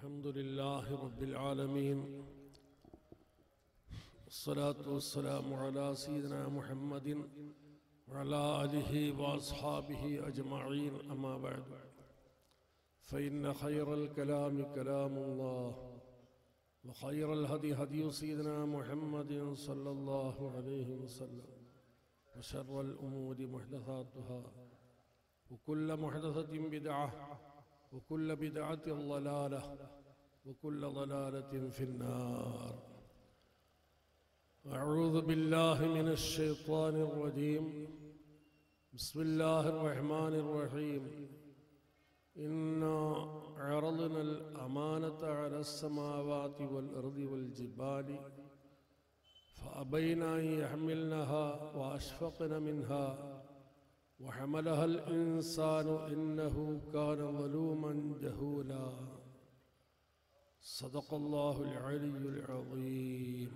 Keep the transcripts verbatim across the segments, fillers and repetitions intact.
الحمد لله رب العالمين والصلاة والسلام على سيدنا محمد وعلى آله وأصحابه أجمعين أما بعد فإن خير الكلام كلام الله وخير الهدي هدي سيدنا محمد صلى الله عليه وسلم وشر الأمور محدثاتها وكل محدثة بدعة وكل بدعة ضلالة وكل ضلالة في النار. أعوذ بالله من الشيطان الرجيم. بسم الله الرحمن الرحيم. إنا عرضنا الأمانة على السماوات والأرض والجبال فأبين أن يحملنها وأشفقن منها وحملها الإنسان إنه كان ظلوما جهولا. صدق الله العلي العظيم.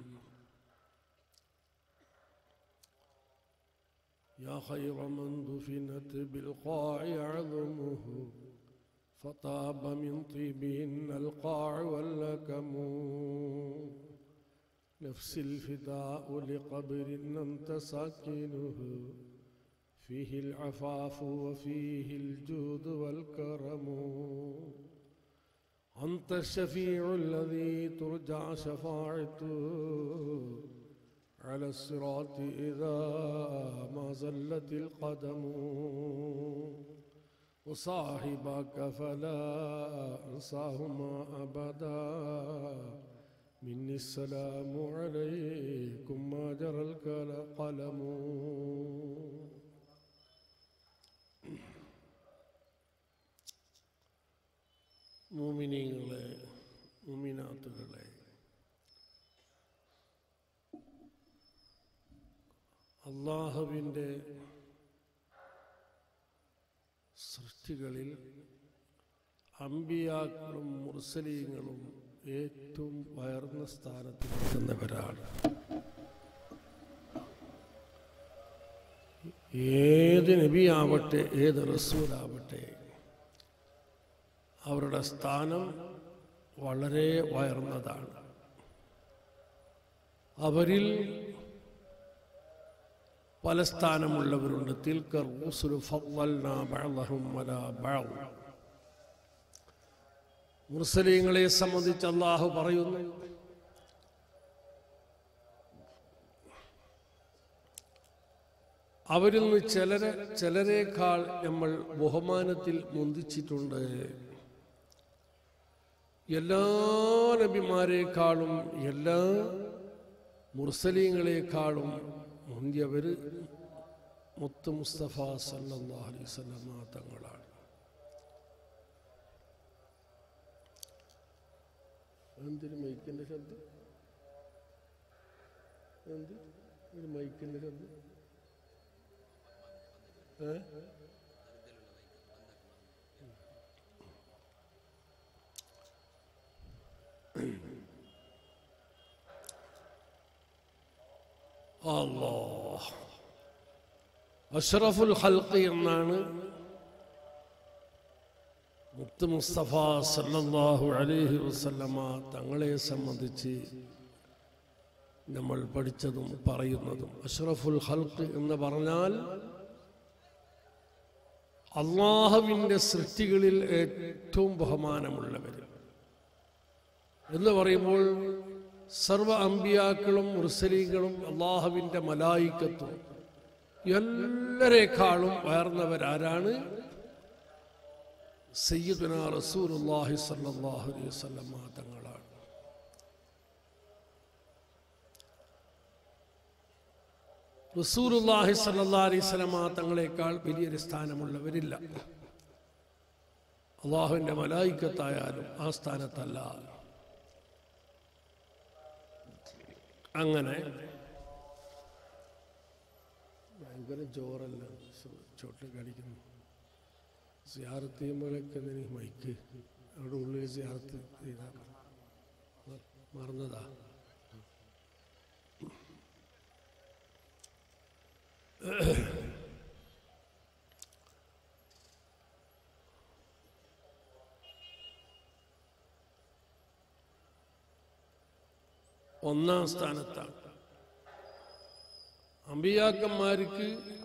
يا خير من دفنت بالقاع عظمه فطاب من طيبهن القاع واللكم. نفسي الفداء لقبر أنت ساكنه فيه العفاف وفيه الجود والكرم. أنت الشفيع الذي ترجع شفاعته على الصراط إذا ما زلت القدم. وصاحبك فلا أنساهما أبدا مني السلام عليكم ما جرى القلم. മുഅ്മിനീങ്ങളെ മുഅ്മിനാത്തുകളെ, അല്ലാഹുവിൻ്റെ സൃഷ്ടികളിൽ അംബിയാക്കളും മുർസലീങ്ങളും ഏറ്റവും ഉയർന്ന സ്ഥാനത്ത് നിൽക്കുന്നവരാണ്. ഏത് നബിയാവട്ടെ ഏത് റസൂലാവട്ടെ അവരുടെ സ്ഥാനം വളരെ ഉയർന്നതാണ്. അവരിൽ പല സ്ഥാനമുള്ളവരുണ്ട്. തിൽക റുസുലു ഫദ്ദൽനാ ബഅദഹും അലാ ബഅദ്. മുർസലീങ്ങളെ സംബന്ധിച്ച് അല്ലാഹു പറയുന്നു, അവരിൽ നിന്ന് ചിലരെ ചിലരേക്കാൾ നമ്മൾ ബഹുമാനത്തിൽ മുന്തിച്ചിട്ടുണ്ട്. എല്ലാ നബിമാരെക്കാളും എല്ലാ മുർസലീങ്ങളെക്കാളും മുന്തിയവർ മുത്ത് മുസ്തഫ സല്ലല്ലാഹു അലൈഹി വസല്ലം തങ്ങളാണ്. എന്തൊരു മൈക്കിൻ്റെ ശബ്ദം, എന്ത് ഒരു മൈക്കിൻ്റെ ശബ്ദം. ഏ അല്ലാഹ് അഷ്റഫുൽ ഖൽഖ് എന്നാണ് മുത്ത് മുസ്തഫ സല്ലല്ലാഹു അലൈഹി വസല്ലമ തങ്ങളെ സംബന്ധിച്ച് നമ്മൾ പഠിച്ചതും പറയുന്നതും. അഷ്റഫുൽ ഖൽഖ് എന്ന് പറഞ്ഞാൽ അല്ലാഹുവിൻ്റെ സൃഷ്ടികളിൽ ഏറ്റവും ബഹുമാനമുള്ളവർ എന്ന് പറയുമ്പോൾ സർവ അമ്പിയാക്കളും മുർസലീങ്ങളും അല്ലാഹുവിൻ്റെ മലായിക്കത്തും എല്ലാരേക്കാളും ഉയർന്നവരാരാണ്? സയ്യിദുനാ റസൂലുള്ളാഹി സ്വല്ലല്ലാഹു അലൈഹി വസല്ലം തങ്ങളാണ്. റസൂലുള്ളാഹി സ്വല്ലല്ലാഹു അലൈഹി വസല്ലം തങ്ങളെക്കാൾ വലിയൊരു സ്ഥാനമുള്ളവരില്ല. അല്ലാഹുവിൻ്റെ മലായിക്കത്തായാലും ആ സ്ഥാനത്തല്ല. അങ്ങനെ ഭയങ്കര ജോറല്ല ചോട്ട് കളിക്കുന്നു. സിയാറത്ത് ചെയ്യുമ്പോഴൊക്കെ എനിക്ക് മൈക്ക് അവിടെ ഉള്ളിൽ സിയാറത്ത് ചെയ്താൽ മറന്നതാ. ഒന്നാം സ്ഥാനത്താണ്. അമ്പിയാക്കന്മാർക്ക്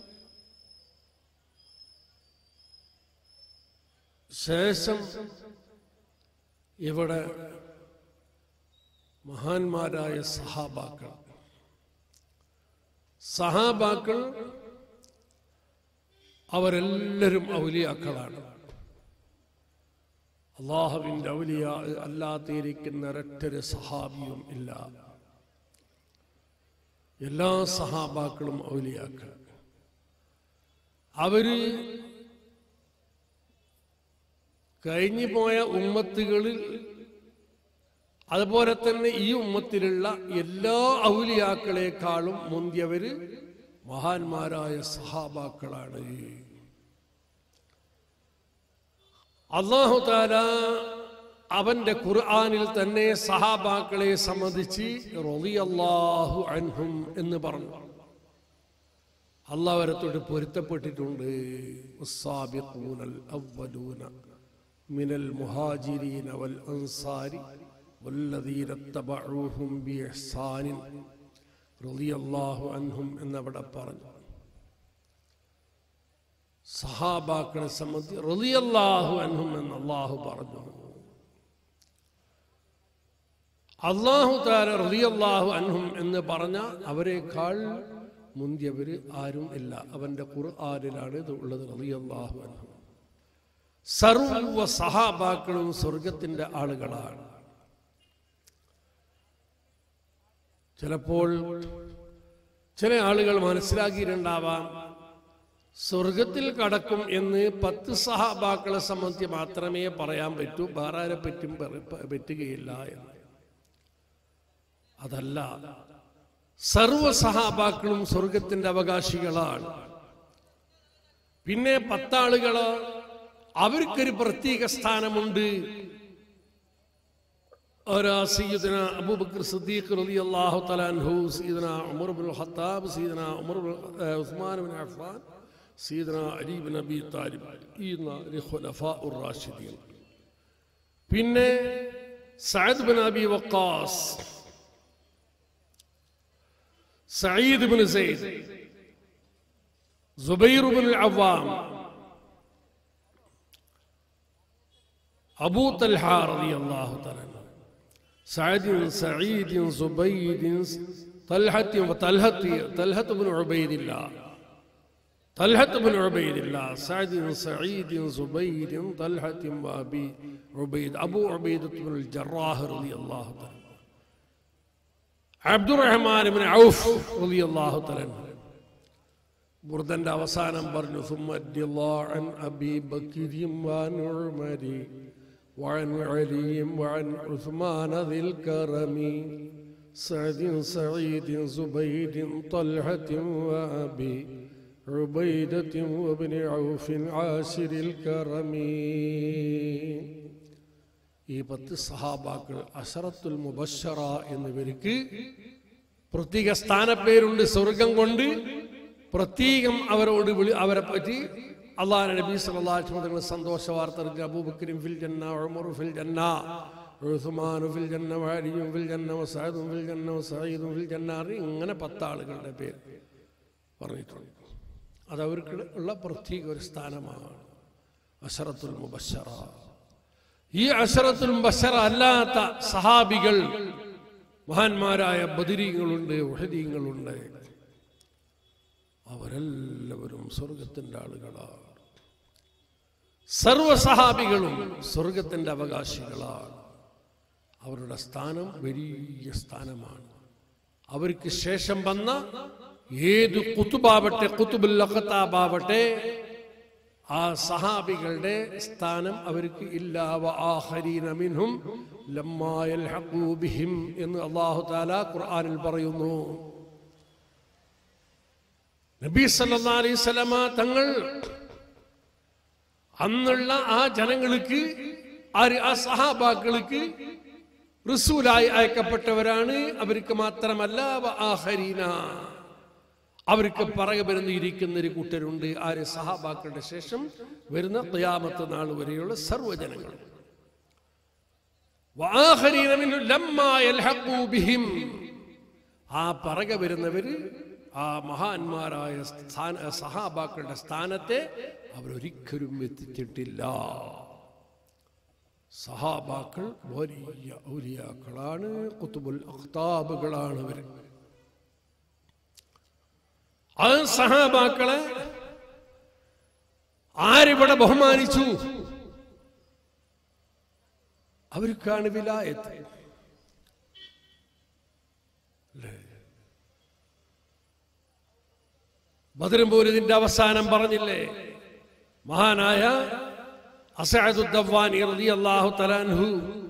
ശേഷം ഇവിടെ മഹാന്മാരായ സഹാബാക്കൾ സഹാബാക്കൾ അവരെല്ലാവരും ഔലിയാക്കളാണ്. അള്ളാഹുവിൻ്റെ ഔലിയ അല്ലാതിരിക്കുന്ന ഒരൊറ്റൊരു സഹാബിയും ഇല്ല. എല്ലാ സഹാബാക്കളും ഔലിയാക്കൾ. അവര് കഴിഞ്ഞു പോയ ഉമ്മത്തുകളിൽ അതുപോലെ തന്നെ ഈ ഉമ്മത്തിലുള്ള എല്ലാ ഔലിയാക്കളെക്കാളും മുന്തിയവര് മഹാന്മാരായ സഹാബാക്കളാണ്. അല്ലാഹു തആല അവന്റെ ഖുർആനിൽ തന്നെ സഹാബാക്കളെ സംബന്ധിച്ച് റളിയല്ലാഹു അൻഹും എന്ന് പറഞ്ഞു. അല്ലാഹു അവരത്തോട് പൊരുത്തപ്പെട്ടിട്ടുണ്ട്. വസ്സാബിഖൂനൽ അവ്വലൂന മിനൽ മുഹാജിരീന വൽ അൻസാരി വല്ലദീന തബഊഹും ബിഇഹ്സാൻ റളിയല്ലാഹു അൻഹും എന്നവിടെ പറഞ്ഞു. സഹാബാക്കളെ സംബന്ധിച്ച് റളിയല്ലാഹു അൻഹും എന്ന് അല്ലാഹു പറഞ്ഞു. അല്ലാഹു തആല റളിയല്ലാഹു അൻഹും എന്ന് പറഞ്ഞ അവരെക്കാൾ മുന്തിയവര് ആരും ഇല്ല. അവന്റെ ഖുർആനിലാണ് ഇത് ഉള്ളത്. റളിയല്ലാഹു അൻഹും സർവ്വ സഹാബാക്കളും സ്വർഗത്തിന്റെ ആളുകളാണ്. ചിലപ്പോൾ ചില ആളുകൾ മനസ്സിലാക്കിയിട്ടുണ്ടാവാം സ്വർഗത്തിൽ കടക്കും എന്ന് പത്ത് സഹാബാക്കളെ സംബന്ധിച്ച് മാത്രമേ പറയാൻ പറ്റൂ, വേറെ ആരെ പറ്റും പറ്റുകയില്ല എന്ന്. അതല്ല, സർവ സഹാബാക്കളും സ്വർഗത്തിന്റെ അവകാശികളാണ്. പിന്നെ പത്താളുകള് അവർക്കൊരു പ്രത്യേക സ്ഥാനമുണ്ട്. സയ്യിദുനാ അബൂബക്കർ സിദ്ദീഖ് റളിയല്ലാഹു തആല അൻഹു, സയ്യിദുനാ ഉമർ ഇബ്നുൽ ഖത്താബ്, സയ്യിദുനാ ഉമർ ഉസ്മാൻ ഇബ്നു അഫ്ഫാൻ, സയ്യിദുനാ അലി ഇബ്നു അബീ താലിബ്, ഈ നാല് ഖുലഫാഉർ റാഷിദീൻ. പിന്നെ സഅദ് ഇബ്നു അബി വഖാസ്, സഈദ് ഇബ്നു സൈദ്, സുബൈർ ഇബ്നുൽ അവ്വാം, അബൂ തൽഹ റളിയല്ലാഹു തആല, സഅദ് സഈദ് സുബൈദ് തൽഹത്ത് തൽഹത്ത് തൽഹത്ത് ഇബ്നു ഉബൈദില്ലാ തൽഹത്ത് ഇബ്നു ഉബൈദില്ലാ സഅദ് സഈദ് സുബൈദ് തൽഹത്ത് വഅബി ഉബൈദ് അബൂ ഉബൈദ ഇബ്നുൽ ജറാഹ് റളിയല്ലാഹു തആല, അബ്ദുറഹ്മാൻ ഇബ്നു ഔഫ് റളിയല്ലാഹു തആല. ബുർദന്റെ അവസാനം പറഞ്ഞു സുമ്മ റളിയല്ലാഹു അൻ അബീ ബക്കർ വഅൻ ഉമർ وعن علي وعن عثمان ذي الكرم سعد سعيد زبيد طلحة وأبي عبيدة وابن عوف عاشر الكرم. ഈ പത്ത് സഹാബാക്കൾ അശറത്തുൽ മുബശ്ശറ എന്നിവർക്ക് പ്രത്യേക സ്ഥാനപ്പേരുണ്ട്. സ്വർഗം കൊണ്ട് പ്രത്യേകം അവരോട് വിളി അവരെ പറ്റി അല്ലാഹുവിന്റെ നബി സല്ലല്ലാഹു അലൈഹി വസല്ലം തങ്ങൾ സന്തോഷ വാർത്ത അറിയിച്ചു. അബൂബക്കറും ഫിൽ ജന്ന, ഉമർ ഫിൽ ജന്ന, ഉസ്മാൻ ഫിൽ ജന്ന, അലി ഫിൽ ജന്ന, സഅദ് ഫിൽ ജന്ന, സഈദ് ഫിൽ ജന്ന, ഇങ്ങനെ പത്താളുകളുടെ പേര് പറഞ്ഞിട്ടുണ്ട്. അത് അവർക്ക് ഉള്ള പ്രത്യേക ഒരു സ്ഥാനമാണ് അശറത്തുൽ മുബശ്ശറ. ഈ അശറത്തുൽ മുബശ്ശറ അല്ലാത്ത സഹാബികൾ മഹാന്മാരായ ബദരീങ്ങളുണ്ട്, ഉഹദീങ്ങളുണ്ട്. അവരെല്ലാവരും സ്വർഗത്തിന്റെ ആളുകളാണ്. സർവ സഹാബികളും സ്വർഗത്തിന്റെ അവകാശികളാണ്. അവരുടെ സ്ഥാനം വലിയ സ്ഥാനമാണ്. അവർക്ക് ശേഷം വന്ന ഏത് ഖുതുബാവട്ടെ, ഖുതുബുൽ അഖ്താബാവട്ടെ, ആ സഹാബികളുടെ സ്ഥാനം അവർക്ക് ഇല്ലാ വആഖരീന മിൻഹും ലമ്മാ യൽഹഖൂ ബിഹിം എന്ന് അല്ലാഹു തആല ഖുർആനിൽ പറയുന്നു. നബി സല്ലല്ലാഹു അലൈഹി വസല്ലമ തങ്ങൾ അന്നുള്ള ആ ജനങ്ങൾക്ക്, ആ സഹാബാക്കൾക്ക് റസൂലായി അയക്കപ്പെട്ടവരാണ്. അവർക്ക് മാത്രമല്ല വആഖരീന, അവർക്ക് പറയ വരുന്നിരിക്കുന്ന ഒരു കൂട്ടരുണ്ട്. ആര്? സഹാബാക്കളുടെ ശേഷം വരുന്ന ഖിയാമത്ത് നാൾ വരെയുള്ള സർവ്വജനങ്ങൾ. വആഖരീന മിൻഹും ലമ്മാ യൽഹഖൂ ബിഹിം, ആ പറകെ വരുന്നവര് ആ മഹാന്മാരായ സ്ഥാന സഹാബാക്കളുടെ സ്ഥാനത്തെ അവരൊരിക്കലും എത്തിച്ചിട്ടില്ല. സഹാബാക്കൾ വലിയ ഔലിയാക്കളാണ്, ഖുതുബുൽ അഖ്താബുകളാണ് അവർ. ആ സഹാബാക്കളെ ആരിവിടെ ബഹുമാനിച്ചു? അവർക്കാണ് വിലായത്ത്. ബദർ പോരിന്റെ അവസാനം പറഞ്ഞില്ലേ, മഹാനായ അസ്അദ് ദവ്വാനി റളിയല്ലാഹു തആല അൻഹു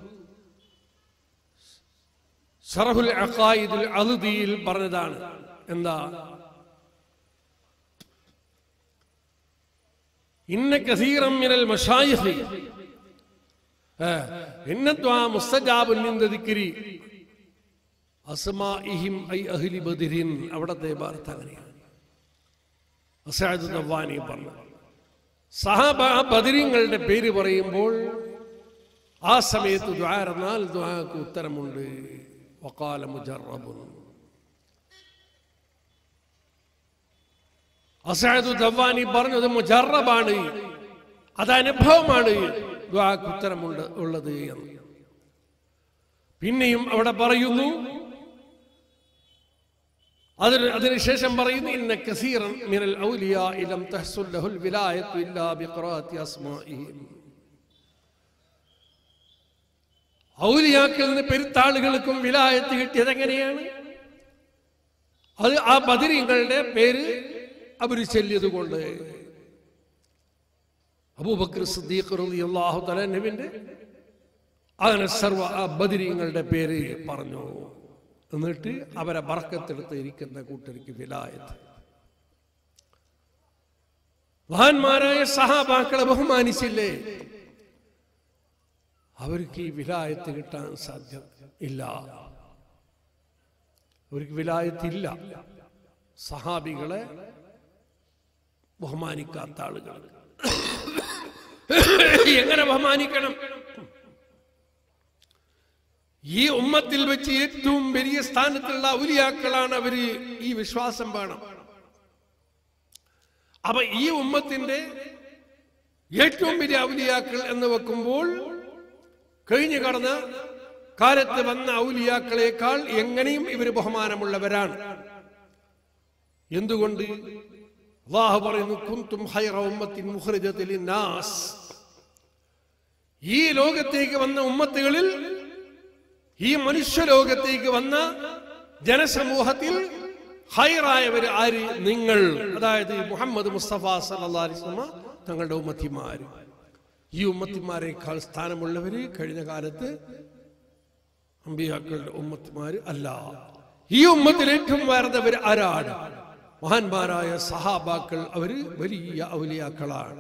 ശറഹുൽ അഖായിദുൽ അൽദിയിൽ പറഞ്ഞതാണ്. എന്താ? ഇന്ന കസീറൻ മിനൽ മശായിഖ് ഇന്ന ദുആ മുസ്തജാബുൻ മിൻ ദിക്രി അസ്മാഇഹിം ഐ അഹ്ലി ബദരിൻ. അവിടത്തെ വാർത്ത അങ്ങനെയാണ്. അസ്അദ് ദവ്വാനി പറഞ്ഞു, സഹാബ ബദരീങ്ങളുടെ പേര് പറയുമ്പോൾ ആ സമയത്ത് ദുആ പറഞ്ഞാൽ ദുആക്ക് ഉത്തരമുണ്ട്. വഖാല മുജറബുൻ. അസ്അദ് ദവ്വാനി പറഞ്ഞത് മുജറബാണ്, അത് അനുഭവമാണ് ദുആക്ക് ഉത്തരമുണ്ട് ഉള്ളത് എന്ന്. പിന്നെയും അവിടെ പറയുന്നു, അതിന് അതിനുശേഷം പറയുന്നു, ഇന്ന കസീറൻ മിനൽ ഔലിയാഇ ലം തഹ്സുൽ ലഹുൽ വിലായത്തു ഇല്ലാ ബിഖറാഅത്തി അസ്മാഇഹിം. ഔലിയാക്കളിൽ നിന്ന് പെരുത്താളുകൾക്കും വിലായത്ത് കിട്ടിയത് എങ്ങനെയാണ്? അത് ആ ബദരീങ്ങളുടെ പേര് അവർ ചൊല്ലിയത് കൊണ്ട്. അബൂബക്കർ സിദ്ദീഖ് റളിയല്ലാഹു തആല അൻഹുവിന്റെ അങ്ങനെ സർവ ആ ബദരീങ്ങളുടെ പേര് പറഞ്ഞു. എന്നിട്ട് അവരെ ബർക്കത്തെടുത്ത് ഇരിക്കുന്ന കൂട്ടർക്ക് വിലായത്ത്. മഹാന്മാരായ സഹാബാക്കളെ ബഹുമാനിച്ചില്ലേ? അവർക്ക് ഈ വിലായത്ത് കിട്ടാൻ സാധ്യത ഇല്ല. അവർക്ക് വിലായത്തില്ല. സഹാബികളെ ബഹുമാനിക്കാത്ത ആളുകൾ എങ്ങനെ ബഹുമാനിക്കണം? ഈ ഉമ്മത്തിൽ വെച്ച് ഏറ്റവും വലിയ സ്ഥാനത്തുള്ള ഔലിയാക്കളാണ് അവര്. ഈ വിശ്വാസം വേണം. അപ്പൊ ഈ ഉമ്മത്തിന്റെ ഏറ്റവും വലിയ ഔലിയാക്കൾ എന്ന് വെക്കുമ്പോൾ കഴിഞ്ഞു കടന്ന കാലത്ത് വന്ന ഔലിയാക്കളെക്കാൾ എങ്ങനെയും ഇവര് ബഹുമാനമുള്ളവരാണ്. എന്തുകൊണ്ട്? അല്ലാഹു പറയുന്നു, കുന്തും ഖൈറ ഉമ്മത്തിൻ മുഖ്രിജത്തിൽ ലിന്നാസ്. ഈ ലോകത്തേക്ക് വന്ന ഉമ്മത്തുകളിൽ, ഈ മനുഷ്യലോകത്തേക്ക് വന്ന ജനസമൂഹത്തിൽ ഖൈറായവർ ആര്? നിങ്ങൾ. അതായത് മുഹമ്മദ് മുസ്തഫ സല്ലല്ലാഹു അലൈഹി വസല്ലം തങ്ങളുടെ ഉമ്മത്തിമാര്. ഈ ഉമ്മത്തിമാരെക്കാൾ സ്ഥാനമുള്ളവര് കഴിഞ്ഞ കാലത്ത് അമ്പിയാക്കളുടെ ഉമ്മത്തിമാര് അല്ല. ഈ ഉമ്മത്തിൽ ഏറ്റവും വേർന്നവർ ആരാണ്? മഹാന്മാരായ സഹാബാക്കൾ. അവര് വലിയ ഔലിയാക്കളാണ്.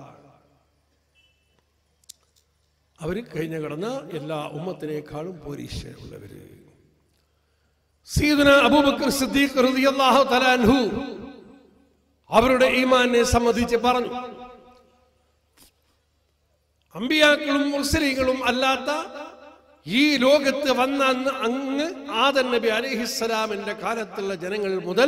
അവര് കഴിഞ്ഞ കടന്ന എല്ലാ ഉമ്മത്തിനേക്കാളും പോരീശയുള്ളവര്. സയ്യിദുനാ അബൂബക്കർ സിദ്ദീഖ് റളിയല്ലാഹു തആല അൻഹു അവരുടെ ഈമാനെ സംബന്ധിച്ച് പറഞ്ഞു, അമ്പിയാക്കളും മുർസലീങ്ങളും അല്ലാത്ത ഈ ലോകത്ത് വന്ന അന്ന് അങ്ങ് ആദം നബി അലൈഹിസ്സലാമിന്റെ കാലത്തുള്ള ജനങ്ങൾ മുതൽ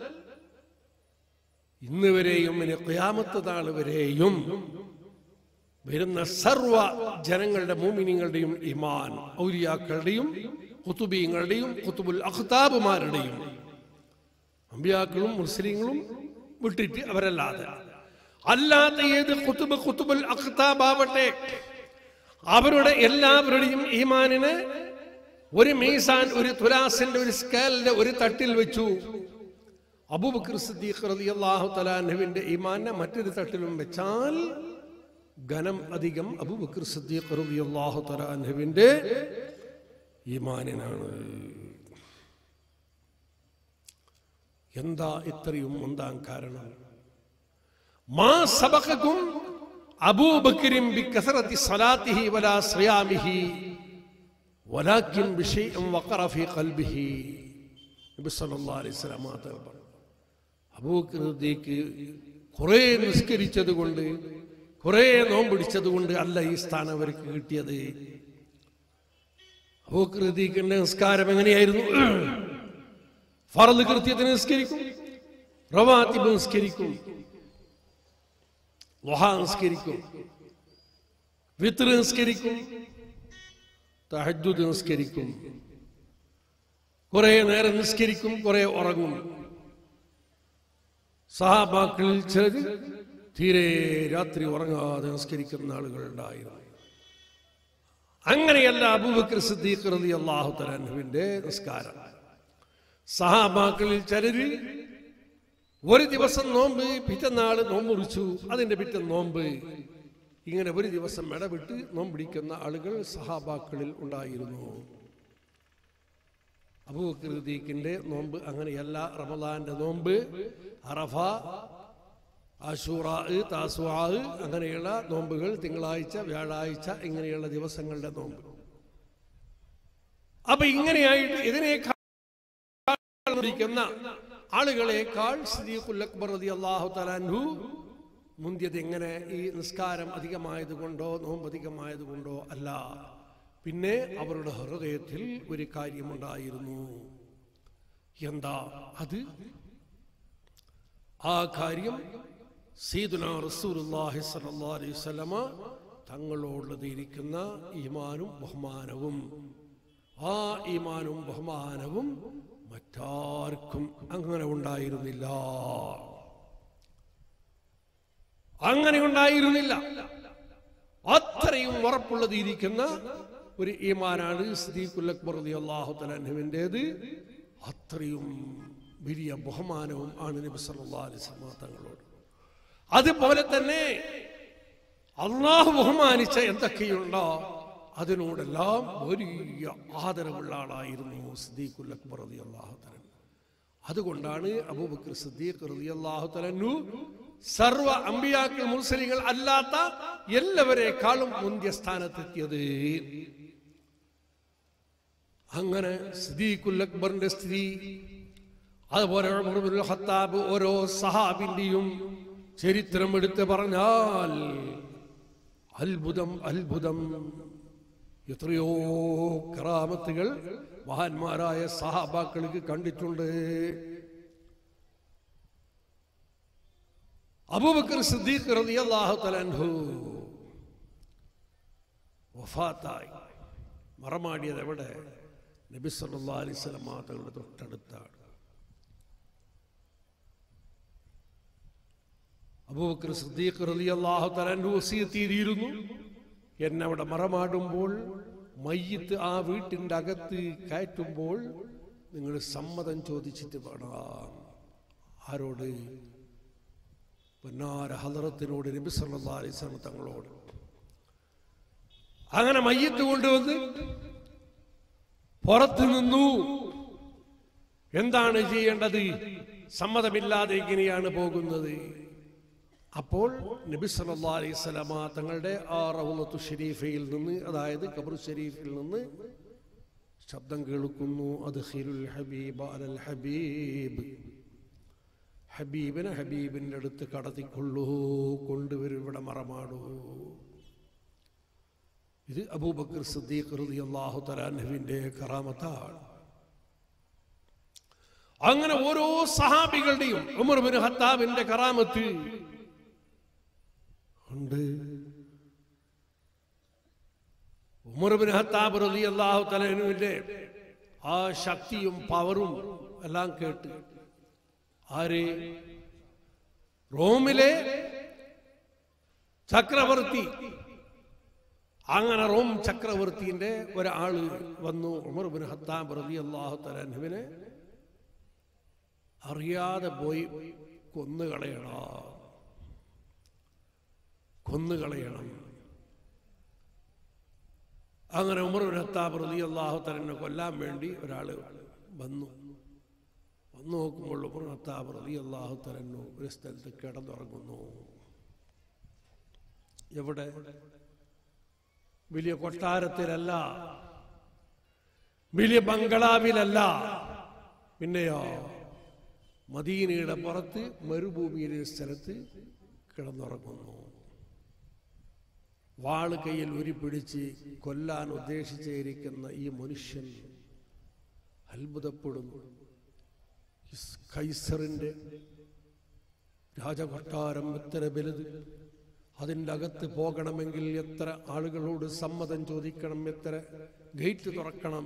ഇന്ന് വരെയും ഇനി ഖിയാമത്ത് നാൾ വരെയും വരുന്ന സർവ ജനങ്ങളുടെ മുഅ്മിനീങ്ങളുടെയും ഈമാൻ, ഔലിയാക്കളുടെയും ഖുതുബീങ്ങളുടെയും ഖുതുബുൽ അഖ്താബുമാരുടെയും, അമ്പിയാക്കളും മുസ്ലിങ്ങളും വിട്ടിട്ട് അവരല്ലാതെ അല്ലാത്ത ഏത് ഖുതുബ് ഖുതുബുൽ അഖ്താബാവട്ടെ, അവരുടെ എല്ലാവരുടെയും ഈമാനിനെ ഒരു മീസാൻ, ഒരു തുലാസിന്റെ ഒരു സ്കേലിന്റെ ഒരു തട്ടിൽ വെച്ചു. അബൂബക്കർ സിദ്ദീഖ് റളിയല്ലാഹു തആല അൻഹുവിന്റെ ഈമാനെ മറ്റൊരു തട്ടിലും വെച്ചാൽ ഘനം അധികം അബൂബക്കർ സിദ്ദീഖ് റളിയല്ലാഹു തആല അൻഹുവിന്റെ ഈമാനിനാണ്. എന്താ ഇത്രയും ഒന്നാം കാരണം? മാ സബഖകും അബൂബക്കറിൻ ബികസറതി സ്വലാത്തിഹി വലാ സിയാമിഹി വലാകിൻ ബിശൈഇൻ വഖറ ഫീ ഖൽബിഹി. നബി സല്ലല്ലാഹു അലൈഹി വസല്ലം പറഞ്ഞു, അബൂബക്കർ സിദ്ദീഖ് കുറേ നിസ്കരിച്ചത് കൊണ്ട്, കുറേ നോമ്പ് കൊണ്ട് അല്ല ഈ സ്ഥാനം അവർക്ക് കിട്ടിയത്. അബൂബക്കർ സിദ്ദീഖിന്റെ നിസ്കാരം എങ്ങനെയായിരുന്നു? ഫർദ് കൃത്യത്തിന് നിസ്കരിക്കും, റവാത്തിബ് നിസ്കരിക്കും, ളുഹാ നിസ്കരിക്കും, വിത്ർ നിസ്കരിക്കും, തഹജ്ജുദ് നിസ്കരിക്കും. കുറെ നേരം നിസ്കരിക്കും, കുറെ ഉറങ്ങും. സഹാബാക്കളിൽ ചിലർ തീരെ രാത്രി ഉറങ്ങാതെ നിസ്കരിക്കുന്ന ആളുകൾ ഉണ്ടായിരുന്നു. അങ്ങനെയല്ല അബൂബക്കർ സിദ്ദീഖ് റളിയല്ലാഹു തആല അൻഹുവിന്റെ നിസ്കാരം. സഹാബാക്കളിൽ ചിലര് ഒരു ദിവസം നോമ്പ്, പിറ്റന്നാള് നോമ്പ് മുറിച്ചു, അതിന്റെ പിറ്റേ നോമ്പ്, ഇങ്ങനെ ഒരു ദിവസം ഇടവിട്ട് നോമ്പിടിക്കുന്ന ആളുകൾ സഹാബാക്കളിൽ ഉണ്ടായിരുന്നു. അബൂബക്കർ സിദ്ദീഖിന്റെ നോമ്പ് അങ്ങനെയല്ല. റമദാന്റെ നോമ്പ്, അറഫ, ആശൂറാ, താസുആ, അങ്ങനെയുള്ള നോമ്പുകൾ, തിങ്കളാഴ്ച, വ്യാഴാഴ്ച, ഇങ്ങനെയുള്ള ദിവസങ്ങളുടെ നോമ്പ്. അപ്പൊ ഇങ്ങനെയായിട്ട് ഇതിനേക്കാൾ ആളുകളെക്കാൾ സിദ്ദീഖുൽ അക്ബർ റളിയല്ലാഹു തആല അൻഹു മുന്തിയത് എങ്ങനെ? ഈ നിസ്കാരം അധികമായത് കൊണ്ടോ നോമ്പ് അധികമായത് കൊണ്ടോ അല്ല. പിന്നെ അവരുടെ ഹൃദയത്തിൽ ഒരു കാര്യമുണ്ടായിരുന്നു. എന്താ അത്? ആ കാര്യം സയ്യിദുനാ റസൂലുള്ളാഹി സ്വല്ലല്ലാഹു അലൈഹി വസല്ലമ തങ്ങളോടുള്ളതിരിക്കുന്ന ഈമാനും ബഹുമാനവും. ആ ഈമാനും ബഹുമാനവും മറ്റാർക്കും അങ്ങനെ ഉണ്ടായിരുന്നില്ല. അങ്ങനെ ഉണ്ടായിരുന്നില്ല. അത്രയും ഉറപ്പുള്ളതിരിക്കുന്ന ഒരു ഈമാനാണ് സിദ്ദീഖുൽ അക്ബർ റളിയല്ലാഹു തആല അൻഹുവിന്റേത്. അത്രയും വലിയ ബഹുമാനവും ആണ് നബി സല്ലല്ലാഹു അലൈഹി വസല്ലം തങ്ങളോട്. അതുപോലെ തന്നെ അള്ളാഹു ബഹുമാനിച്ച എന്തൊക്കെയുണ്ടോ അതിനോടെല്ലാം വലിയ ആദരവുള്ള ആളായിരുന്നു സിദ്ദീഖുൽ അക്ബർ റളിയല്ലാഹു തആല. അതുകൊണ്ടാണ് അബൂബക്കർ സിദ്ദീഖ് റളിയല്ലാഹു തആല സർവ അമ്പിയാക്കൾ മുർസലികൾ അല്ലാത്ത എല്ലാവരെക്കാളും മുന്തിയ സ്ഥാനത്തെത്തിയത്. അങ്ങനെ സിദ്ദീഖുൽ അക്ബറിന്റെ സ്ഥിതി, അതുപോലെ ഉമർ ഇബ്നുൽ ഖത്താബ്, ഓരോ സഹാബിന്റെയും ചരിത്രം എടുത്ത് പറഞ്ഞാൽ അത്ഭുതം അത്ഭുതം. എത്രയോ കറാമത്തുകൾ മഹാന്മാരായ സഹാബാക്കൾക്ക് കണ്ടിട്ടുണ്ട്. അബൂബക്കർ സിദ്ദീഖ് റളിയല്ലാഹു തആല അൻഹു വഫാത്തായി. മറമാടിയത് എവിടെ? നബി സല്ലല്ലാഹു അലൈഹി വസല്ലം തങ്ങളുടെ തൊട്ടടുത്താണ്. അബൂബക്കർ സിദ്ദീഖ് റളിയല്ലാഹു തആല അൻഹു വസിയത്ത് ചെയ്തിരുന്നു, എന്നെ അവിടെ മറമാടുമ്പോൾ, മയ്യിത്ത് ആ വീട്ടിൻ്റെ അകത്ത് കയറ്റുമ്പോൾ നിങ്ങൾ സമ്മതം ചോദിച്ചിട്ട് വേണം. ആരോട്? പൊന്നാര ഹളറത്തിനോട്, നബി സല്ലല്ലാഹു അലൈഹി വസല്ലം തങ്ങളോട്. അങ്ങനെ മയ്യിത്ത് കൊണ്ടുവന്ന് പുറത്തു നിന്നു. എന്താണ് ചെയ്യേണ്ടത്? സമ്മതമില്ലാതെ എങ്ങനെയാണ് പോകുന്നത്? അപ്പോൾ നബി സല്ലല്ലാഹു അലൈഹി വസല്ലം തങ്ങളുടെ ആ റൗളത്തു ഷരീഫയിൽ നിന്ന്, അതായത് ഖബർ ഷരീഫിൽ നിന്ന് ശബ്ദം കേൾക്കുന്നു, അദ്ഖിലുൽ ഹബീബ അലൽ ഹബീബ്. ഹബീബിനെ ഹബീബിൻ്റെ അടുത്ത് കടത്തിക്കൊള്ളൂ, കൊണ്ടുവരും, ഇവിടെ മറമാടൂ. ഇത് അബൂബക്കർ സിദ്ദീഖ് റളിയല്ലാഹു തആല അൻഹുവിന്റെ കറാമത്താണ്. അങ്ങനെ ഓരോ സഹാബികളുടെയും, ഉമർ ഇബ്നു ഖത്താബിന്റെ കറാമത്ത് ഉണ്ട്. ഉമർ ഇബ്നു ഖത്താബ് റളിയല്ലാഹു തആല അൻഹുവിന്റെ ആ ശക്തിയും പവറും എല്ലാം കേട്ട് ആര്? റോമിലെ ചക്രവർത്തി. അങ്ങനെ റോം ചക്രവർത്തിന്റെ ഒരാള് വന്നു ഉമർ ഇബ്നു ഖത്താബ് റളിയല്ലാഹു തആല അൻഹുവിനെ അറിയാതെ പോയി കൊന്നുകളയണം, കൊന്നുകളയണം. അങ്ങനെ ഉമർ ഇബ്നു ഖത്താബ് റളിയല്ലാഹു തആല അൻഹുവിനെ കൊല്ലാൻ വേണ്ടി ഒരാള് വന്നു. വന്നു നോക്കുമ്പോൾ ഉമർ ഇബ്നു ഖത്താബ് റളിയല്ലാഹു തആല അൻഹു ഒരു സ്ഥലത്ത് കിടന്നുറങ്ങുന്നു. എവിടെ? വലിയ കൊട്ടാരത്തിലല്ല, വലിയ ബംഗ്ലാവിലല്ല, പിന്നെയോ മദീനയുടെ പുറത്ത് മരുഭൂമിയിലെ സ്ഥലത്ത് കിടന്നുറങ്ങുന്നു. വാള് കയ്യിൽ ഉരിപ്പിടിച്ച് കൊല്ലാൻ ഉദ്ദേശിച്ചിരിക്കുന്ന ഈ മനുഷ്യൻ അത്ഭുതപ്പെടുന്നു. കൈസറിൻ്റെ രാജകൊട്ടാരം എത്ര വലുത്, അതിൻ്റെ അകത്ത് പോകണമെങ്കിൽ എത്ര ആളുകളോട് സമ്മതം ചോദിക്കണം, എത്ര ഗേറ്റ് തുറക്കണം.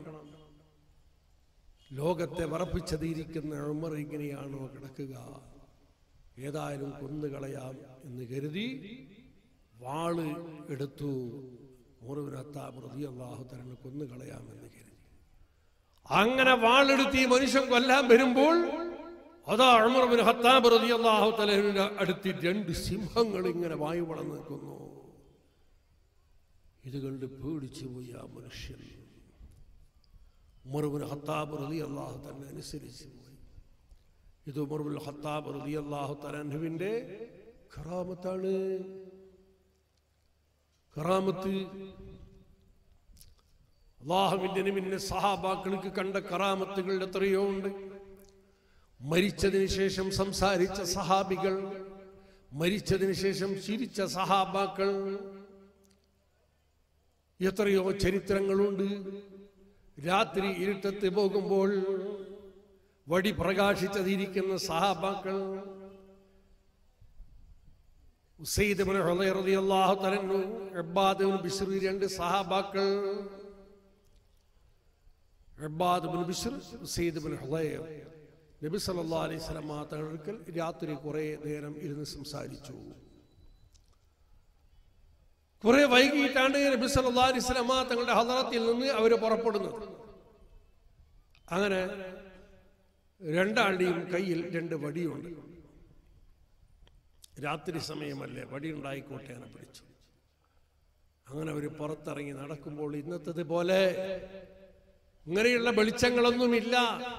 ലോകത്തെ വറപ്പിച്ചതിരിക്കുന്ന ഉമർ ഇങ്ങനെയാണോ കിടക്കുക? ഏതായാലും കൊന്നുകളയാം എന്ന് കരുതി വാള് എടുത്തു. ഉമർ ഇബ്നു ഖത്താബ് റളിയല്ലാഹു തആല കൊന്നുകളയാമെന്ന് കരുതി. അങ്ങനെ വാളെടുത്ത് ഈ മനുഷ്യൻ കൊല്ലാൻ വരുമ്പോൾ അതാ ഉമർ ഇബ്നു ഖത്താബ് റളിയല്ലാഹു തആലയുടെ അടുത്ത് രണ്ട് സിംഹങ്ങൾ ഇങ്ങനെ വായു വളർന്നു നിൽക്കുന്നു. ഇത് കണ്ട് പേടിച്ചു പോയി ആ മനുഷ്യൻ. ഉമർ ഇബ്നു ഖത്താബ് റളിയല്ലാഹു തആല അനുസരിച്ചു പോയി. ഇത് ഉമർ ഇബ്നു ഖത്താബ് റളിയല്ലാഹു തആലയുടെ കറാമത്താണ്. കറാമത്ത് അല്ലാഹുവിന്റെ നബിയുടെ സഹാബാക്കൾക്ക് കണ്ട കറാമത്തുകൾ എത്രയോ ഉണ്ട്. മരിച്ചതിന് ശേഷം സംസാരിച്ച സഹാബികൾ, മരിച്ചതിന് ശേഷം ചിരിച്ച സഹാബാക്കൾ, എത്രയോ ചരിത്രങ്ങളുണ്ട്. രാത്രി ഇരുട്ടത്ത് പോകുമ്പോൾ വടി പ്രകാശിച്ചതിരിക്കുന്ന സഹാബാക്കൾ, ഉസൈദ് ഇബ്നു ഹുദൈർ റളിയല്ലാഹു തആല അൻഹു, ഇബ്ബാദ് ഇബ്നു ബിശ്ർ, രണ്ട് സഹാബാക്കൾ, ഇബ്ബാദ് ഇബ്നു ബിശ്ർ, ഉസൈദ് ഇബ്നു ഹുദൈർ നബി സല്ലല്ലാഹു അലൈഹി വസല്ലം തങ്ങൾക്ക് രാത്രി കുറെ നേരം ഇരുന്ന് സംസാരിച്ചു. കുറെ വൈകിട്ടാണ് നബി സല്ലല്ലാഹു അലൈഹി വസല്ലം തങ്ങളുടെ ഹദറത്തിൽ നിന്ന് അവർ പുറപ്പെടുന്നത്. അങ്ങനെ രണ്ടാളുടെയും കയ്യിൽ രണ്ട് വടിയുണ്ട്. രാത്രി സമയമല്ലേ, വടി ഉണ്ടായിക്കോട്ടെ എന്ന് പിടിച്ചു. അങ്ങനെ അവർ പുറത്തിറങ്ങി നടക്കുമ്പോൾ ഇന്നത്തത് പോലെ ഇങ്ങനെയുള്ള വെളിച്ചങ്ങളൊന്നുമില്ല.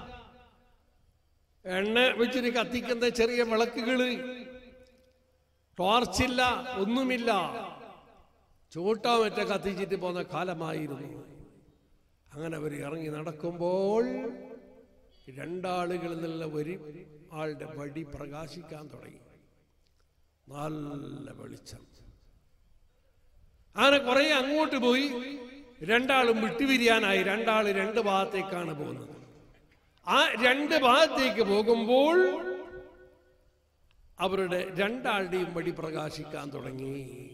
എണ്ണ വെച്ചിട്ട് കത്തിക്കുന്ന ചെറിയ വിളക്കുകള്, ടോർച്ചില്ല, ഒന്നുമില്ല. ചൂട്ടാ മറ്റ കത്തിച്ചിട്ട് പോകുന്ന കാലമായിരുന്നു. അങ്ങനെ അവർ ഇറങ്ങി നടക്കുമ്പോൾ രണ്ടാളുകളിൽ നിന്നുള്ള ഒരു ആളുടെ വടി പ്രകാശിക്കാൻ തുടങ്ങി. നല്ല വെളിച്ചം. അങ്ങനെ കുറെ അങ്ങോട്ട് പോയി. രണ്ടാളും വിട്ടുപിരിയാനായി. രണ്ടാള് രണ്ട് ഭാഗത്തേക്കാണ് പോകുന്നത്. ആ രണ്ട് ഭാഗത്തേക്ക് പോകുമ്പോൾ അവരുടെ രണ്ടാളുടെയും വടി പ്രകാശിക്കാൻ തുടങ്ങി.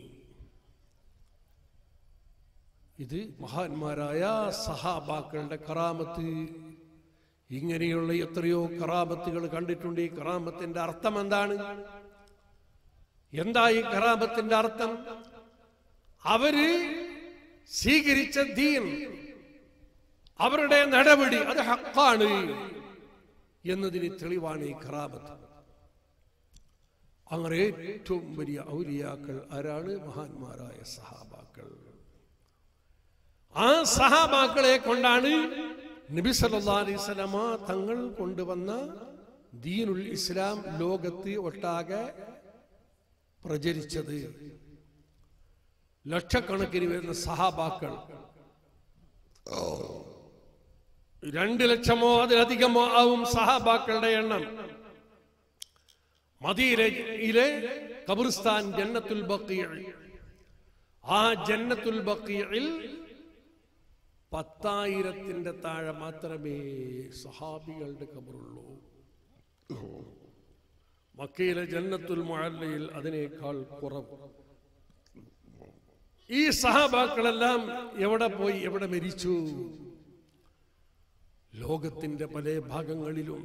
ഇത് മഹാന്മാരായ സഹാബാക്കളുടെ കറാമത്ത്. ഇങ്ങനെയുള്ള എത്രയോ കറാമത്തുകൾ കണ്ടിട്ടുണ്ട്. ഈ കറാമത്തിന്റെ അർത്ഥം എന്താണ്? എന്താ ഈ കറാമത്തിന്റെ അർത്ഥം? അവര് സ്വീകരിച്ച ദീൻ, അവരുടെ നടപടി അത് ഹഖാണ് എന്നതിന് തെളിവാണ് ഈ കറാമത്ത്. അങ്ങനെ ഏറ്റവും വലിയ ഔലിയാക്കൾ ആരാണ്? മഹാന്മാരായ സഹാബാക്കൾ. ആ സഹാബാക്കളെ കൊണ്ടാണ് നബി സല്ലല്ലാഹു അലൈഹി വസല്ലമ തങ്ങൾ കൊണ്ടുവന്ന ദീനുൽ ഇസ്ലാം ലോകത്ത് ഒട്ടാകെ പ്രചരിച്ചത്. ലക്ഷക്കണക്കിന് വരുന്ന സഹാബാക്കൾ, രണ്ട് ലക്ഷമോ അതിലധികമോ ആവും സഹാബാക്കളുടെ എണ്ണം. മദീനയിലെ ഖബർസ്ഥാൻ ജന്നത്തുൽ ബഖീഅ, ആ ജന്നത്തുൽ ബഖീഅയിൽ പത്തായിരത്തിന്റെ താഴെ മാത്രമേ സഹാബികളുടെ ഖബറുള്ളൂ. മക്കയിലെ ജന്നത്തുൽ മുഅല്ലയിൽ അതിനേക്കാൾ കുറവ്. ഈ സഹാബാക്കളെല്ലാം എവിടെ പോയി, എവിടെ മരിച്ചു? ലോകത്തിന്റെ പല ഭാഗങ്ങളിലും.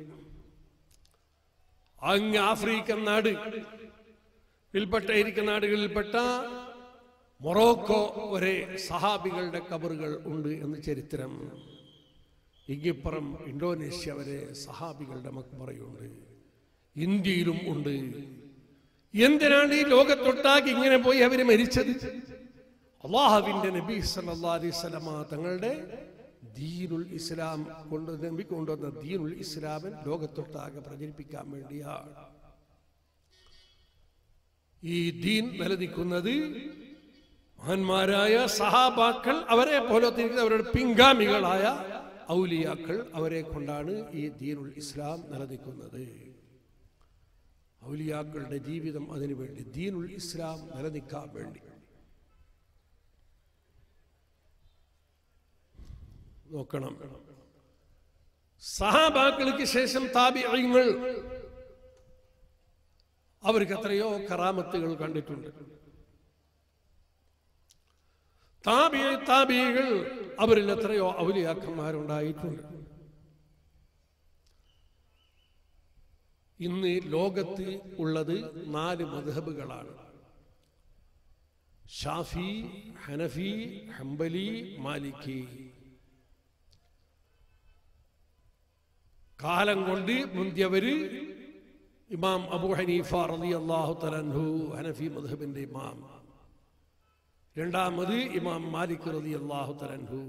അങ്ങ് ആഫ്രിക്കൻ നാട് ിൽപ്പെട്ട ഇരിക്കുന്ന നാടുകളിൽപ്പെട്ട മൊറോക്കോ വരെ സഹാബികളുടെ ഖബറുകൾ ഉണ്ട് എന്ന് ചരിത്രം. ഇങ്ങിപ്പുറം ഇന്തോനേഷ്യ വരെ സഹാബികളുടെ മക്ബറയുണ്ട്. ഇന്ത്യയിലും ഉണ്ട്. എന്തിനാണ് ഈ ലോകത്തൊട്ടാക്കി ഇങ്ങനെ പോയി അവര് മരിച്ചത്? അല്ലാഹുവിന്റെ നബി സല്ലല്ലാഹു അലൈഹി വസല്ലമ തങ്ങളുടെ ദീനുൽ ഇസ്ലാം കൊണ്ട് നബി കൊണ്ടുവന്ന ദീനുൽ ഇസ്ലാമിൽ ലോകത്തൊട്ടാകെ പ്രചരിപ്പിക്കാൻ വേണ്ടിയാണ്. ഈ ദീൻ നിലനിൽക്കുന്നത് മഹാന്മാരായ സഹാബാക്കൾ, അവരെ പോലെ അവരുടെ പിൻഗാമികളായ ഔലിയാക്കൾ, അവരെ കൊണ്ടാണ് ഈ ദീനുൽ ഇസ്ലാം നിലനിൽക്കുന്നത്. ഔലിയാക്കളുടെ ജീവിതം അതിനു വേണ്ടി, ദീനുൽ ഇസ്ലാം നിലനിൽക്കാൻ വേണ്ടി. നോക്കണം, സഹാബാക്കൾക്ക് ശേഷം താബിഈങ്ങൾ അവർക്ക് എത്രയോ കറാമത്തുകൾ കണ്ടിട്ടുണ്ട്. താബിഈ താബിഈകൾ അവരിൽ എത്രയോ ഔലിയാക്കന്മാരുണ്ടായിട്ടുണ്ട്. ഇന്ന് ലോകത്ത് ഉള്ളത് നാല് മദ്ഹബുകളാണ്: ഷാഫി, ഹനഫി, ഹംബലി, മാലിക്കി. കാലം കൊണ്ട് മുന്തിയവര് ഇമാം അബൂ ഹനീഫ റളിയല്ലാഹു തആല അൻഹു, ഹനഫി മദ്ഹബിന്റെ ഇമാം. രണ്ടാമത് ഇമാം മാലിക് റളിയല്ലാഹു തആല അൻഹു.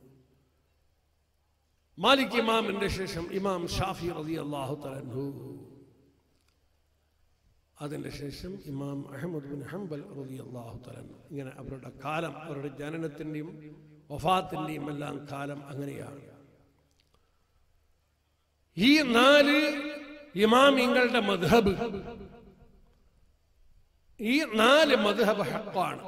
മാലിക് ഇമാമിന്റെ ശേഷം ഇമാം ഷാഫി റളിയല്ലാഹു തആല അൻഹു. അതിൻ്റെ ശേഷം ഇമാം അഹ്മദ് ബിൻ ഹംബൽ റളിയല്ലാഹു തആല അൻഹു. ഇങ്ങനെ അവരുടെ കാലം, അവരുടെ ജനനത്തിൻ്റെയും വഫാത്തിൻ്റെയും എല്ലാം കാലം അങ്ങനെയാണ്. ഈ നാല് ഇമാമിങ്ങളുടെ മദ്ഹബ്, ഈ നാല് മദ്ഹബ് ഹഖാണ്.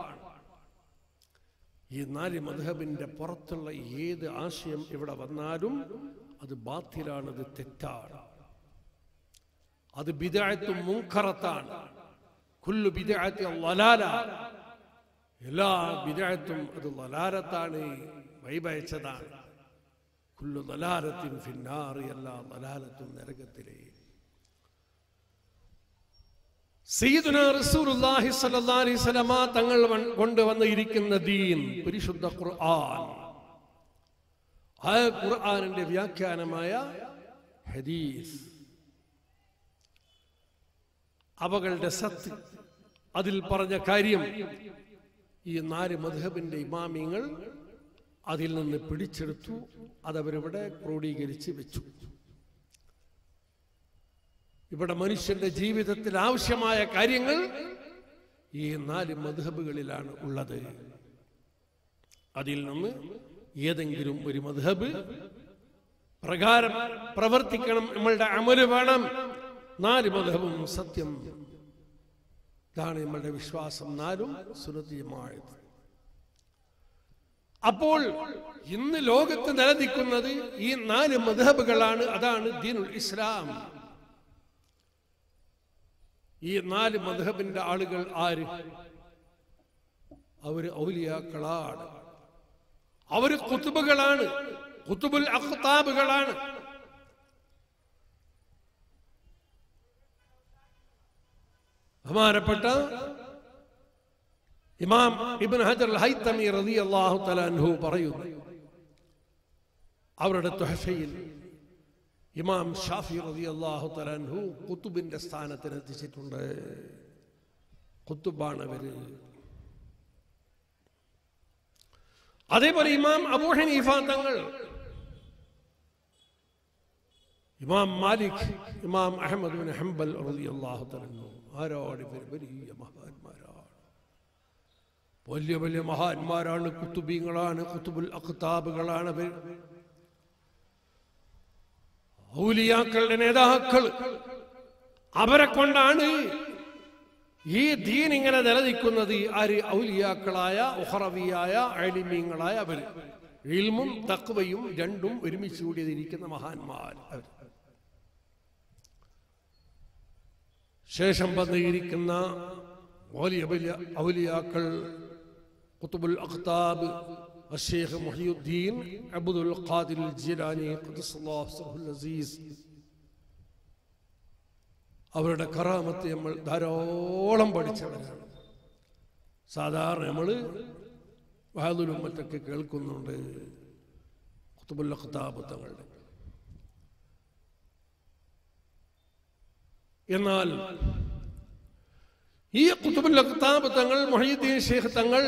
ഈ നാല് മദ്ഹബിന്റെ പുറത്തുള്ള ഏത് ആശയം ഇവിടെ വന്നാലും അത് ബാത്തിലാണ്, അത് തെറ്റാണ്, അത് ബിദ്അത്തും മുൻകറത്താണ്. കുല്ലു ബിദ്അത്തിൻ ളലാല, എല്ലാ ബിദ്അത്തും അത് ളലാലത്താണ്, വൈബയച്ചതാണ്. കുല്ലു ളലാലത്തിൻ ഫിന്നാർ, എല്ലാ ളലാലത്തും നരകത്തിലെ. സയ്യിദുനാ റസൂലുള്ളാഹി സ്വല്ലല്ലാഹു അലൈഹി വസല്ലമ തങ്ങൾ കൊണ്ടുവന്ന് ഇരിക്കുന്ന ദീൻ പരിശുദ്ധ ഖുർആൻ, ആ ഖുർആനിന്റെ വ്യാഖ്യാനമായ ഹദീസ്, അവകളുടെ സത്ത്, അതിൽ പറഞ്ഞ കാര്യം ഈ നാല് മദ്ഹബിന്റെ ഇമാമിങ്ങൾ അതിൽ നിന്ന് പിടിച്ചെടുത്തു, അതവരിവിടെ ക്രോഡീകരിച്ച് വെച്ചു. ഇവിടെ മനുഷ്യന്റെ ജീവിതത്തിൽ ആവശ്യമായ കാര്യങ്ങൾ ഈ നാല് മദ്ഹബുകളിലാണ് ഉള്ളത്. അതിൽ നിന്ന് ഏതെങ്കിലും ഒരു മദ്ഹബ് പ്രകാരം പ്രവർത്തിക്കണം, നമ്മളുടെ അമല് വേണം. നാല് മദ്ഹബും സത്യം, ഇതാണ് നമ്മളുടെ വിശ്വാസം. നാലും സുന്നത്തിയമായത്. അപ്പോൾ ഇന്ന് ലോകത്ത് നിലനിൽക്കുന്നത് ഈ നാല് മദ്ഹബുകളാണ്. അതാണ് ദീനുൽ ഇസ്ലാം. ഈ നാല് മദ്ഹബിന്റെ ആളുകൾ ആര്? അവര് ഔലിയാക്കളാണ്, അവര് ഖുതുബുകളാണ്, ഖുതുബുൽ അഖ്താബുകളാണ്. ബഹുമാനപ്പെട്ട ഇമാം ഇബ്നു ഹജർ അൽ ഹൈതമി റളിയല്ലാഹു തആല അൻഹു പറയുന്നു, അവരുടെ തുഹഫയിൽ ഇമാം ഷാഫി റളിയല്ലാഹു തആല അൻഹു ഖുതുബിന്റെ സ്ഥാനത്തിന് എത്തിച്ചിട്ടുണ്ട്. ഖുതുബാണ് അവര്. അതേപോലെ ഇമാം അബൂ ഹനീഫ തങ്ങൾ, ഇമാം മാലിക്, ഇമാം അഹ്മദ് ബിൻ ഹംബൽ റളിയല്ലാഹു തആല അൻഹു, ആരോട് വലിയ മഹാന്മാരാണ്, വലിയ വലിയ മഹാന്മാരാണ്, കുത്തുബീങ്ങളാണ്, കുത്തുബുൽ അഖ്താബുകളാണ് അവർ, ഔലിയാക്കളുടെ നേതാക്കൾ. അവരെ കൊണ്ടാണ് ഈ ദീൻ ഇങ്ങനെ നിലനിൽക്കുന്നത്. ആര്? ഔലിയാക്കളായ ഉഖറവിയായ അലിമീങ്ങളായ അവർ, ഇൽമും തഖ്വയും രണ്ടും ഒരുമിച്ച് കൂടിയിരിക്കുന്ന മഹാന്മാർ അവർ. ശേഷം വന്നിരിക്കുന്ന വലിയ വലിയ ഔലിയാക്കൾ, ഖുതുബുൽ അഖ്താബ് അശ്ശൈഖ് മുഹിയുദ്ദീൻ അബ്ദുൽ ഖാദിർ ജിലാനി ഖുദ്ദസല്ലാഹു സിർറുൽ അസീസ്, അവരുടെ കറാമത്ത് നമ്മൾ ധാരാളം പഠിച്ചവരാണ്. സാധാരണ നമ്മൾ വഹദുലും മറ്റൊക്കെ കേൾക്കുന്നുണ്ട് ഖുതുബുൽ അഖ്താബ് തങ്ങളുടെ. എന്നാൽ ഈ ഖുതുബുൽ അഖ്താബ് തങ്ങൾ, മുഹയ്യിദ്ദീൻ ശൈഖ് തങ്ങൾ,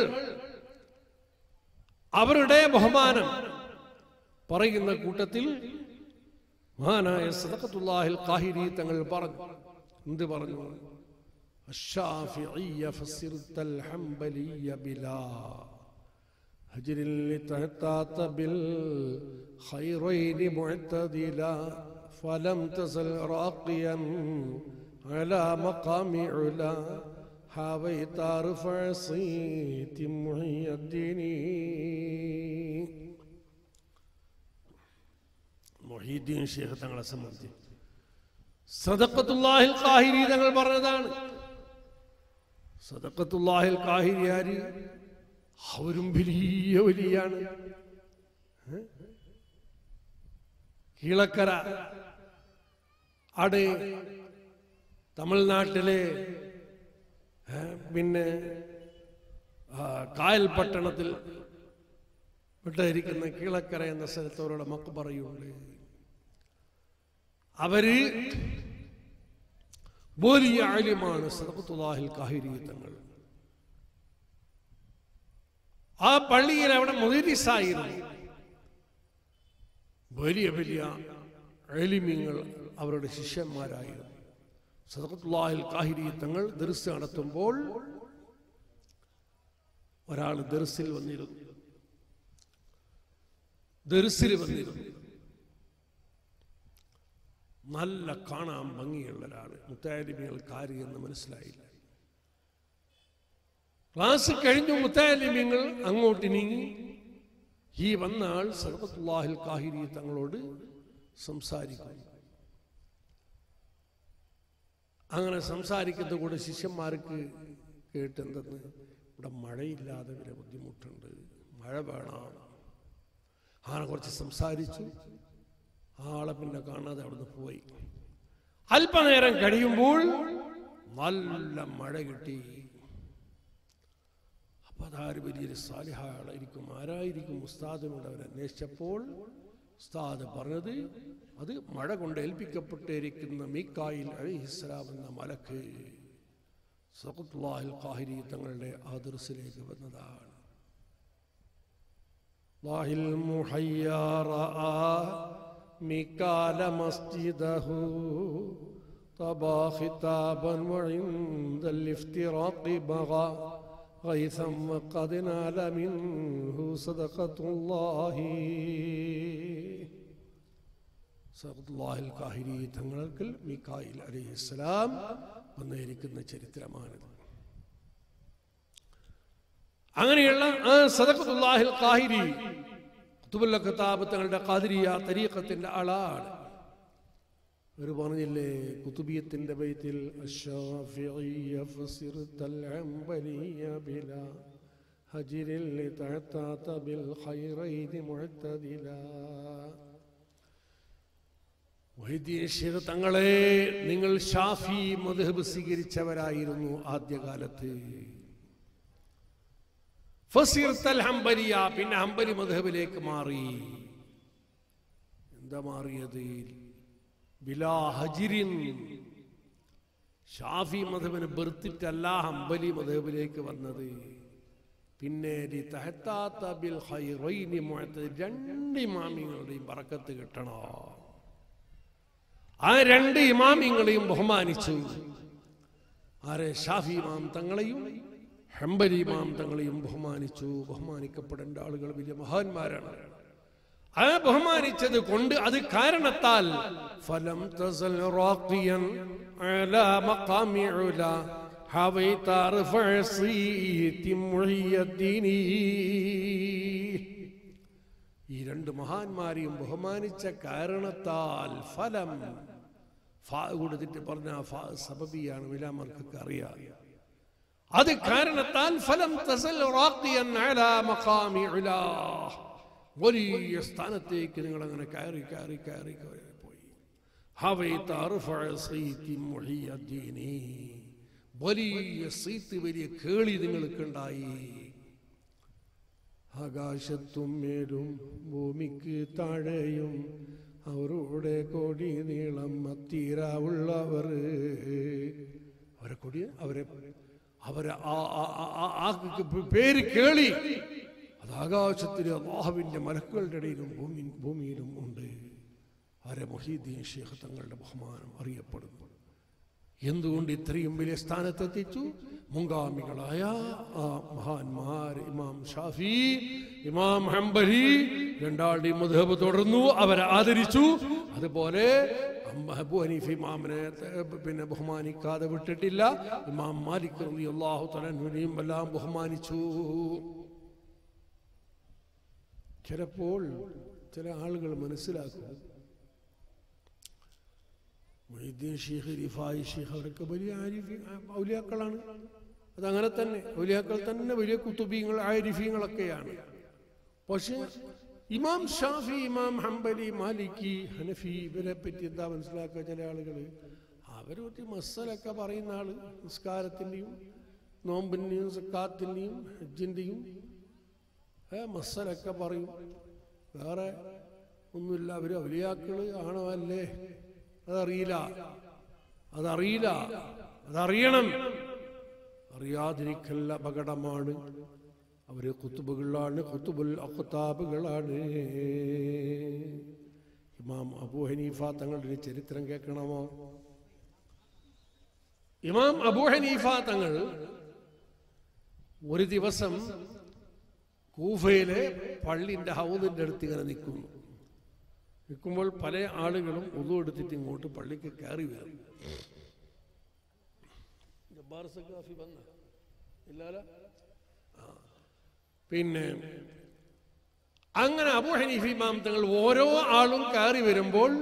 അവരുടെ ബഹുമാനം പറയുന്ന കൂട്ടത്തിൽ മഹാനായ സദഖത്തുല്ലാഹിൽ ഖാഹിരി തങ്ങൾ പറഞ്ഞു. എന്ത് പറഞ്ഞു? അശ്ശാഫിഇയ്യ ഫസിർതൽ ഹംബലിയ്യ ബിലാ ഹജ്രിൻ ലിതഹതാത ബിൽ ഖൈറൈനി മുഅ്തദിലാ ഫലം തസൽ റാഖിയൻ അലാ മഖാമി ഉലാ حاويت أرفع صيت محي الدين. محي മുഹീദ്ദീൻ ശൈഖ് തങ്ങളെ സംബന്ധിച്ച് സദഖത്തുല്ലാഹിൽ ഖാഹിരി തങ്ങൾ പറഞ്ഞതാണ്. സദഖത്തുല്ലാഹിൽ ഖാഹിരി ആര്? അവരും വലിയ വലിയാണ്. കീളക്കര അടെ തമിഴ്നാട്ടിലെ പിന്നെ കായൽ പട്ടണത്തിൽ വിട്ടിരിക്കുന്ന കീളക്കര എന്ന സ്ഥലത്ത് അവരുടെ മക്ബറയുണ്ട്. അവര് വലിയ ആലിമാണ് സദഖത്തുല്ലാഹിൽ ഖാഹിരി തങ്ങൾ. ആ പള്ളിയിൽ അവിടെ മുദരിസായിരുന്നു. വലിയ വലിയ ആലിമീങ്ങൾ അവരുടെ ശിഷ്യന്മാരായിരുന്നു. സദഖത്തുല്ലാഹിൽ ഖാഹിരി തങ്ങൾ ദർസ് നടത്തുമ്പോൾ ഒരാൾ ദർസിൽ വന്നിരുന്നു. ദർസിൽ വന്നിരുന്നു നല്ല കാണാൻ ഭംഗിയുള്ള ഒരാൾ. മുത്താലിമികൾ കാരി എന്ന് മനസ്സിലായില്ല. ക്ലാസ് കഴിഞ്ഞു മുത്താലിമിങ്ങൾ അങ്ങോട്ട് നീങ്ങി. ഈ വന്ന ആൾ സദഖത്തുല്ലാഹിൽ ഖാഹിരി തങ്ങളോട് സംസാരിക്കുന്നു. അങ്ങനെ സംസാരിക്കുന്ന കൂടെ ശിഷ്യന്മാർക്ക് കേട്ടെന്തെന്ന്, ഇവിടെ മഴയില്ലാതെ വലിയ ബുദ്ധിമുട്ടുണ്ട്, മഴ വേണം. അങ്ങനെ കുറച്ച് സംസാരിച്ചു. ആളെ പിന്നെ കാണാതെ അവിടുന്ന് പോയി. അല്പനേരം കഴിയുമ്പോൾ നല്ല മഴ കിട്ടി. അപ്പൊ അതാര് വലിയൊരു സാലിഹാളായിരിക്കും, ആരായിരിക്കും ഉസ്താദിനോട് അവർ അന്വേഷിച്ചപ്പോൾ ഉസ്താദ് പറഞ്ഞത് അത് മഴ കൊണ്ട് ഏൽപ്പിക്കപ്പെട്ടിരിക്കുന്ന മീക്കായിൽ അലൈഹിസ്സലാം എന്ന മലക്ക് സദഖത്തുല്ലാഹിൽ ഖാഹിരി തങ്ങളുടെ ആ ദർസിലേക്ക് വന്നതാണ്. ലാഹിൽ മുഹയ്യാ റആ മികാല മസ്ജിദഹു തബാ ഖിതാബൻ വഇൻദൽ ഇഫ്തിറാഖി ബഗാ ഗൈസൻ വഖദ് നാല മിൻഹു സദഖത്തുല്ലാഹി. സദഖത്തുല്ലാഹിൽ ഖാഹിരി തങ്ങൾക്ക് മീകായിൽ അലൈഹിസ്സലാം വന്നിരിക്കുന്ന ചരിത്രമാണിത്. അങ്ങനെയുള്ള ആ സദഖത്തുല്ലാഹിൽ ഖാഹിരി ഖുതുബുൽ അഖ്താബ് തങ്ങളുടെ ഖാദിരിയ തരീഖത്തിന്റെ ആളാണ്. ഒരു പറഞ്ഞില്ലേ കുതുബിയത്തിന്റെ ബൈത്തിൽ അശ്ശാഫിഇയ്യ ഫസിർതൽ അംബലിയ ബിലാ ഹജ്രിൽ തഅതാത ബിൽ ഖൈറൈൻ മുഅ്തദിലാ. മുഹീദ്ദീൻ ശൈഖ് തങ്ങളെ നിങ്ങൾ ഷാഫി മദ്ഹബ് സ്വീകരിച്ചവരായിരുന്നു ആദ്യകാലത്ത്. ഫസിർതൽ ഹംബലിയ, പിന്നെ ഹംബലി മദ്ഹബിലേക്ക് മാറി. എന്താ മാറിയത്? ബിലാ ഹജ്രിൻ, ഷാഫി മദ്ഹബിനെ ബെർത്തിട്ടല്ല ഹംബലി മദ്ഹബിലേക്ക് വന്നത്. പിന്നെ തഹത്താത്ത ബിൽ ഖൈറൈൻ മുഅ്തദിൽ, രണ്ട് ഇമാമിങ്ങളുടെയും ബറക്കത്ത് കിട്ടണോ. ആ രണ്ട് ഇമാമിങ്ങളെയും ബഹുമാനിച്ചു. ആരെ? ഷാഫി ഇമാം തങ്ങളെയും ഹംബലി ഇമാം തങ്ങളെയും ബഹുമാനിച്ചു. ബഹുമാനിക്കപ്പെടേണ്ട ആളുകൾ വലിയ മഹാന്മാരാണ്. ആ ബഹുമാനിച്ചത് കൊണ്ട് അത് കാരണത്താൽ ഫലം തസൽ റാഖിയൻ അലാ മഖാമി ഉലാ ഹവൈത റഫഅസീതി മുഹിയദ്ദീനി. ഈ രണ്ട് മഹാന്മാരെയും ബഹുമാനിച്ച കാരണത്താൽ ഫലം ഫാ കൊടുത്തിട്ട് പറഞ്ഞ ഫാ സബബിയാണ്, വിലാമർക്കൊക്കെ അറിയാം. അത് കാരണത്താൽ ഫലം തസൽ റാഖിയൻ അലാ മഖാമി ഉലാ, വലിയ സ്ഥാനത്തേക്ക് നിങ്ങൾ അങ്ങനെ കയറി കയറി കയറി പോയി. ഹവൈത റഫഅസീതി മുഹിയദ്ദീനി, വലിയ സീറ്റ്, വലിയ കേളി നിങ്ങൾക്കുണ്ടായി. ആകാശത്തും മേലും ഭൂമിക്ക് താഴെയും അവരുടെ കൊടി നീളം അത്തീരാവുള്ളവർ. അവരെ കൊടി അവരെ അവരെ ആ പേര് കേളി അത് ആകാശത്തിലെ അല്ലാഹുവിന്റെ മലക്കുകളുടെ ഇടയിലും ഭൂമി ഭൂമിയിലും ഉണ്ട്. അവരെ മുഹീദ്ദീൻ ശൈഖ് തങ്ങളുടെ ബഹുമാനം അറിയപ്പെടുന്നു. എന്തുകൊണ്ട് ഇത്രയും വലിയ സ്ഥാനത്തെത്തിച്ചു? മുൻഗാമികളായ ആ മഹാന്മാർ ഇമാം ഷാഫി, ഇമാം ഹംബലി രണ്ടാളുടെയും മദ്ഹബ് തുടർന്നു, അവരെ ആദരിച്ചു. അതുപോലെ അബൂ ഹനീഫ ഇമാമിനെ പിന്നെ ബഹുമാനിക്കാതെ വിട്ടിട്ടില്ല. ഇമാം മാലിക് റളിയല്ലാഹു തആല അൻഹുവിനെയും എല്ലാം ബഹുമാനിച്ചു. ചിലപ്പോൾ ചില ആളുകൾ മനസ്സിലാക്കും മൊയ്തീൻ ഷെയ്ഖ്, റിഫായി ഷെയ്ഖ് അവരൊക്കെ വലിയ ആരിഫി ഔലിയാക്കളാണ്. അതങ്ങനെ തന്നെ ഔലിയാക്കൾ തന്നെ വലിയ കുത്തുബീങ്ങൾ ആരിഫീങ്ങളൊക്കെയാണ്. പക്ഷെ ഇമാം ഷാഫി, ഇമാം ഹംബലി, മാലിക്കി, ഹനഫി ഇവരെ പറ്റി എന്താ മനസ്സിലാക്കുക? ചില ആളുകൾ അവരെ പറ്റി മസലൊക്കെ പറയുന്ന ആള് നിസ്കാരത്തിൻ്റെയും നോമ്പിൻ്റെയും സക്കാത്തിൻ്റെയും ഹജ്ജിൻ്റെയും മസലൊക്കെ പറയും. വേറെ ഒന്നുമില്ല. അവർ ഔലിയാക്കള് ആണോ അല്ലേ അതറിയില്ല, അതറിയില്ല, അതറിയണം. അറിയാതിരിക്കൽ അപകടമാണ്. അവര് ഖുതുബുകളാണ്, ഖുതുബുൽ അഖ്താബുകളാണ്. ഇമാം അബൂ ഹനീഫ തങ്ങളുടെ ചരിത്രം കേൾക്കണമോ? ഇമാം അബൂ ഹനീഫ തങ്ങൾ ഒരു ദിവസം കൂഫയിലെ പള്ളിന്റെ ഹൗദിന്റെ അടുത്ത് ഇങ്ങനെ നിൽക്കുന്നു. നിൽക്കുമ്പോൾ പല ആളുകളും ഉദു എടുത്തിട്ട് ഇങ്ങോട്ട് പള്ളിക്ക് കയറി വരും. പിന്നെ അങ്ങനെ അബൂ ഹനീഫ ഇമാം തങ്ങൾ ഓരോ ആളും കയറി വരുമ്പോൾ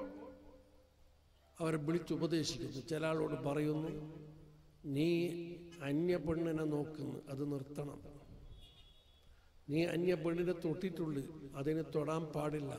അവരെ വിളിച്ചുപദേശിക്കുന്നു. ചില ആളോട് പറയുന്നു, നീ അന്യ പെണ്ണിനെ നോക്കുന്നു, അത് നിർത്തണം. നീ അന്യ പെണ്ണിനെ തൊട്ടിട്ടുണ്ട്, അതിനെ തൊടാൻ പാടില്ല.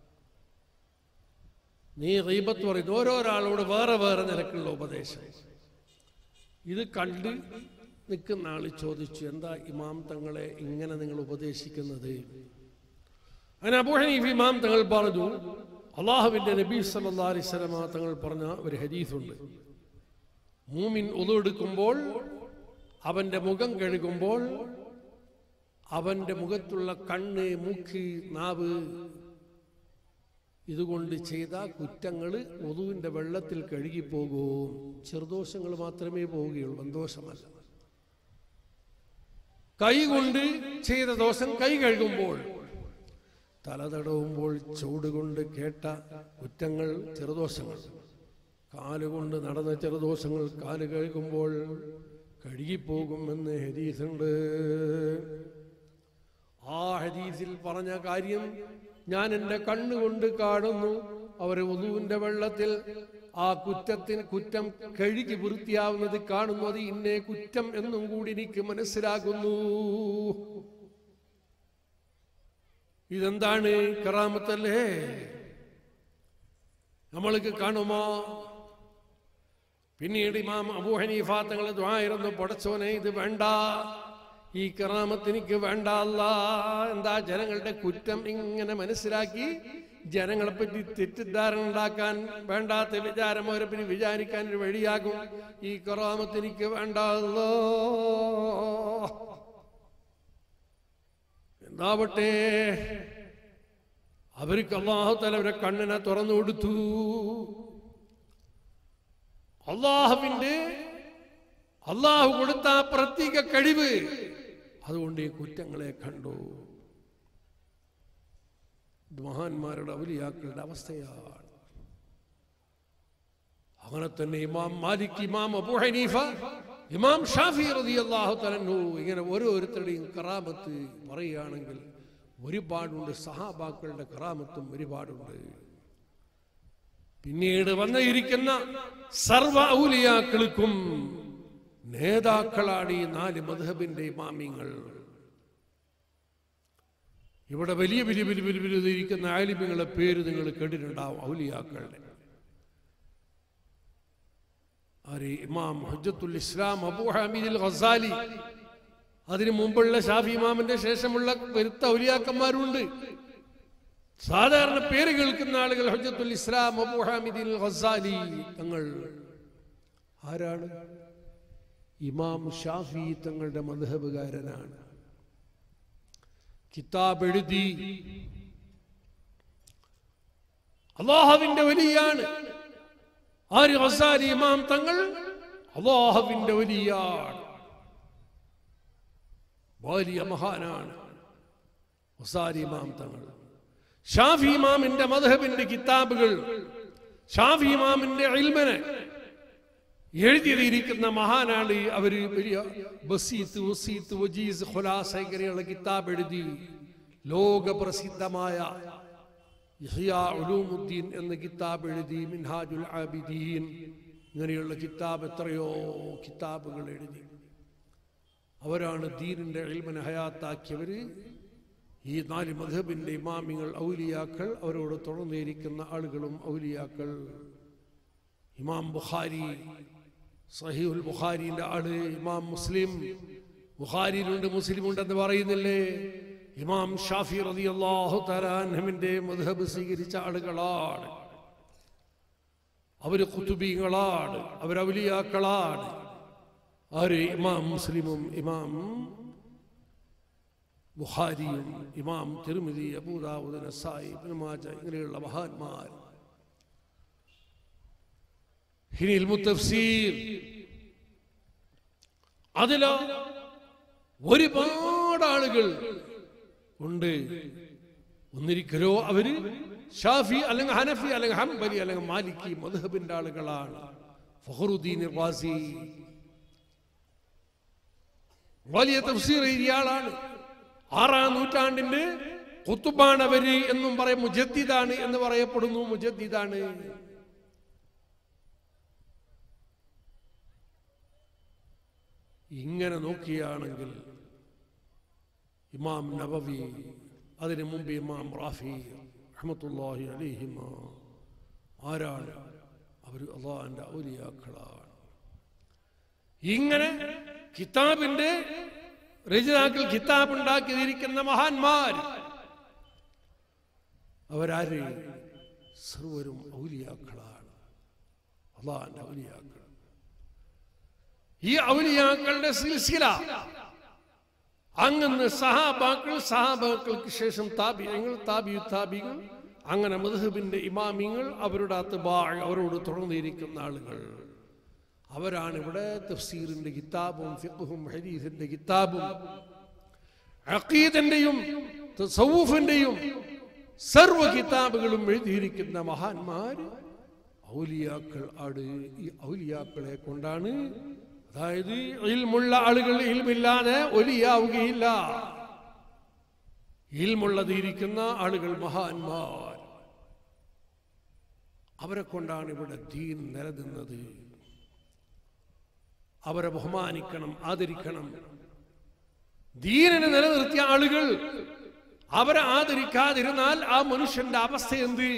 നീ ഗീബത്ത് പറയുന്നു. ഓരോരാളോട് വേറെ വേറെ നിരക്കുള്ള ഉപദേശം. ഇത് കണ്ട് നിൽക്കുന്ന ആള് ചോദിച്ചു, എന്താ ഇമാം തങ്ങളെ ഇങ്ങനെ നിങ്ങൾ ഉപദേശിക്കുന്നത്? അങ്ങനെ അബൂ ഹനീഫ ഇമാം തങ്ങൾ പറഞ്ഞു, അള്ളാഹുവിന്റെ നബി സല്ലല്ലാഹു അലൈഹി വസല്ലം തങ്ങൾ പറഞ്ഞ ഒരു ഹദീസുണ്ട്. മൂമിൻ ഉളു എടുക്കുമ്പോൾ അവന്റെ മുഖം കഴുകുമ്പോൾ അവന്റെ മുഖത്തുള്ള കണ്ണ്, മൂക്ക്, നാവ് ഇതുകൊണ്ട് ചെയ്ത കുറ്റങ്ങൾ ഉളുവിന്റെ വെള്ളത്തിൽ കഴുകിപ്പോകും. ചെറുദോഷങ്ങൾ മാത്രമേ പോവുകയുള്ളൂ, വൻദോഷമല്ല. കൈ കൊണ്ട് ചെയ്ത ദോഷം കൈ കഴുകുമ്പോൾ, തലതടവുമ്പോൾ ചൂടുകൊണ്ട് കേട്ട കുറ്റങ്ങൾ ചെറുദോഷങ്ങൾ, കാലുകൊണ്ട് നടന്ന ചെറുദോഷങ്ങൾ കാല് കഴുകുമ്പോൾ കഴുകിപ്പോകുമെന്ന് ഹദീസുണ്ട്. ആ ഹദീസിൽ പറഞ്ഞ കാര്യം ഞാൻ എൻ്റെ കണ്ണുകൊണ്ട് കാണുന്നു. അവർ വുളൂവിന്റെ വെള്ളത്തിൽ ആ കുറ്റത്തിന് കുറ്റം കഴുകി വൃത്തിയാവുന്നത് കാണുന്നു. അത് ഇന്നേ കുറ്റം എന്നും കൂടി എനിക്ക് മനസ്സിലാകുന്നു. ഇതെന്താണ്? കറാമത്തല്ലേ? നമ്മൾക്ക് കാണുമോ? പിന്നീട് ഇമാം അബൂ ഹനീഫ തങ്ങൾ ദുആയിരുന്നു, പടച്ചോനെ ഇത് വേണ്ട, ഈ കറാമത്ത് എനിക്ക് വേണ്ട അല്ലാ. എന്താ? ജനങ്ങളുടെ കുറ്റം ഇങ്ങനെ മനസ്സിലാക്കി ജനങ്ങളെ പറ്റി തെറ്റിദ്ധാരണ ഉണ്ടാക്കാൻ, വേണ്ടാത്ത വിചാരം അവരെ പറ്റി വിചാരിക്കാൻ ഒരു വഴിയാകും. ഈ കറാമത്ത് എനിക്ക് വേണ്ട അല്ലാ. എന്താവട്ടെ, അവർക്ക് അല്ലാഹു തആല അവരെ കണ്ണിനെ തുറന്നു കൊടുത്തു. അള്ളാഹുവിന്റെ അള്ളാഹു കൊടുത്ത പ്രത്യേക കഴിവ്, അതുകൊണ്ട് ഈ കുറ്റങ്ങളെ കണ്ടു. മഹാന്മാരുടെ ഔലിയാക്കളുടെ അവസ്ഥയാണ്. അങ്ങനെ തന്നെ ഇമാം മാലിക്, ഇമാം അബൂ ഹനീഫ, ഇമാം ഷാഫി റളിയല്ലാഹു തആല അൻഹു ഇങ്ങനെ ഓരോരുത്തരുടെയും കറാമത്ത് പറയുകയാണെങ്കിൽ ഒരുപാടുണ്ട്. സഹാബാക്കളുടെ കറാമത്തും ഒരുപാടുണ്ട്. പിന്നീട് വന്നിരിക്കുന്ന സർവ ഔലിയാക്കൾക്കും നേതാക്കളാണ് ഈ നാല് മദ്ഹബിന്റെ ഇമാമിങ്ങൾ. ഇവിടെ വലിയ വലിയ വലിയ വലിയ വലിയ ഇരിക്കുന്ന ആലിമികളുടെ പേര് നിങ്ങൾ കേട്ടിട്ടുണ്ടാവും. ഔലിയാക്കളുടെ ആര്? ഇമാം ഹുജ്ജത്തുൽ ഇസ്ലാം അബൂ ഹമീദ് അൽ ഗസാലി. അതിനു മുമ്പുള്ള ഷാഫി ഇമാമിന്റെ ശേഷമുള്ള പെരുത്ത ഔലിയാക്കന്മാരുണ്ട്. സാധാരണ പേര് കേൾക്കുന്ന ആളുകൾ ഹുജ്ജത്തുൽ ഇസ്ലാം അബൂ ഹമീദ് അൽ ഗസാലി തങ്ങൾ ആരാണ്? ഇമാം ഷാഫി തങ്ങളുടെ മദ്ഹബുകാരനാണ്. കിതാബ് എഴുതി. അല്ലാഹുവിന്റെ വലിയാണ്. ആര്? ഗസാലി ഇമാം തങ്ങൾ അല്ലാഹുവിന്റെ വലിയാണ്, വലിയ മഹാനാണ് ഗസാലി ഇമാം തങ്ങൾ. ഷാഫി ഇമാമിന്റെ മദ്ഹബിന്റെ കിതാബുകൾ, ഷാഫി ഇമാമിന്റെ ഇൽമിനെ എഴുതിയിരിക്കുന്ന മഹാനാണ്. അവര് വലിയ ബസീത്ത്, വസീത്ത്, വജീസ്, ഖുലാസ ഇങ്ങനെയുള്ള കിതാബ് എഴുതി ലോക പ്രസിദ്ധമായ ഇഹ്യാ ഉലൂമുദ്ദീൻ എന്ന കിതാബ് എഴുതി, മിൻഹാജുൽ ആബിദീൻ ഇങ്ങനെയുള്ള കിതാബ്, എത്രയോ കിതാബുകൾ എഴുതി. അവരാണ് ദീനിന്റെ ഇൽമിനെ ഹയാത്താക്കിയവർ. ഈ നാല് മദ്ഹബിന്റെ ഇമാമിങ്ങൾ, ഔലിയാക്കൾ, അവരോട് തുടർന്നിരിക്കുന്ന ആളുകളും ഔലിയാക്കൾ. ഇമാം ബുഖാരി, സഹീഹുൽ ബുഖാരിന്റെ ആള്. ഇമാം മുസ്ലിം, ബുഖാരിയിലുണ്ട് മുസ്ലിമുണ്ടെന്ന് പറയുന്നില്ലേ? ഇമാം ഷാഫി റളിയല്ലാഹു തആല അൻഹുവിന്റെ മദ്ഹബ് സ്വീകരിച്ച ആളുകളാണ്. അവര് ഖുതുബികളാണ്, അവർ ഔലിയാക്കളാണ്. ആര്? ഇമാം മുസ്ലിമും ഇമാം ബുഖാരിയും ഇമാം തിർമിദി, അബൂ ദാവൂദ്, നസായി, ഇബ്നു മാജ ഇങ്ങനെയുള്ള മഹാന്മാർ. ഇനി ഇൽമു തഫ്സീർ, അതിലോ ഒരുപാട് ആളുകൾ ഉണ്ട്. ഒന്നിരിക്കലോ അവര് ഷാഫി അല്ലെങ്കിൽ ഹനഫി അല്ലെങ്കിൽ ഹംബലി അല്ലെങ്കിൽ മാലിക്കി മദ്ഹബിന്റെ ആളുകളാണ്. ഫഖറുദ്ദീൻ റാസി വലിയ തഫ്സീർ എഴുതിയ ആളാണ്. ആറാം നൂറ്റാണ്ടിന്റെ ഖുത്ബാണ് അവര് എന്നും പറയും. മുജദ്ദിദാണ് എന്ന് പറയപ്പെടുന്നു. മുജദ്ദിദാണ്. ഇങ്ങനെ നോക്കിയാണെങ്കിൽ ഇമാം നബവി, അതിനു മുമ്പ് ഇമാം റാഫി റഹ്മത്തുള്ളാഹി അലൈഹിമ, ആരാണ്? അവർ അല്ലാഹുവിന്റെ ഔലിയാക്കളാണ്. ഇങ്ങനെ കിതാബിന്റെ രചയിതാക്കൾ കിതാബ് ഉണ്ടാക്കിയിരിക്കുന്ന മഹാന്മാർ അവരാര്? സർവരും ഔലിയാക്കളാണ്, അല്ലാഹുവിന്റെ ഔലിയാക്കൾ. ഈ ഔലിയാക്കളുടെ സിൽസില അങ്ങനെ സഹാബാക്കൾ, സഹാബാക്കൾക്ക് ശേഷം താബിഈങ്ങൾ, താബിഉ താബിഈങ്ങൾ, അങ്ങനെ മദ്ഹബിന്റെ ഇമാമിങ്ങൾ, അവരുടെ അത്ബാ, അവരോട് തുടർന്നിരിക്കുന്ന ആളുകൾ. അവരാണ് ഇവിടെ തഫ്സീറിന്റെ കിതാബും ഫിഖ്ഹും ഹദീസിന്റെ കിതാബും അഖീദന്റെയും തസവ്വുഫിന്റെയും സർവ്വ കിതാബുകളും എഴുതിയിരിക്കുന്ന മഹാന്മാർ ഔലിയാക്കൾ ആണ്. ഈ ഔലിയാക്കളെ കൊണ്ടാണ്, അതായത് ഇൽമുള്ള ആളുകൾ ഇൽമില്ലാതെ ഒലിയാവുകയില്ല. ഇൽമുള്ളതിരിക്കുന്ന ആളുകൾ മഹാന്മാർ, അവരെ കൊണ്ടാണ് ഇവിടെ ദീൻ നിലനിന്നത്. അവരെ ബഹുമാനിക്കണം, ആദരിക്കണം. ദീനിനെ നിലനിർത്തിയ ആളുകൾ അവരെ ആദരിക്കാതിരുന്നാൽ ആ മനുഷ്യന്റെ അവസ്ഥ എന്ത്?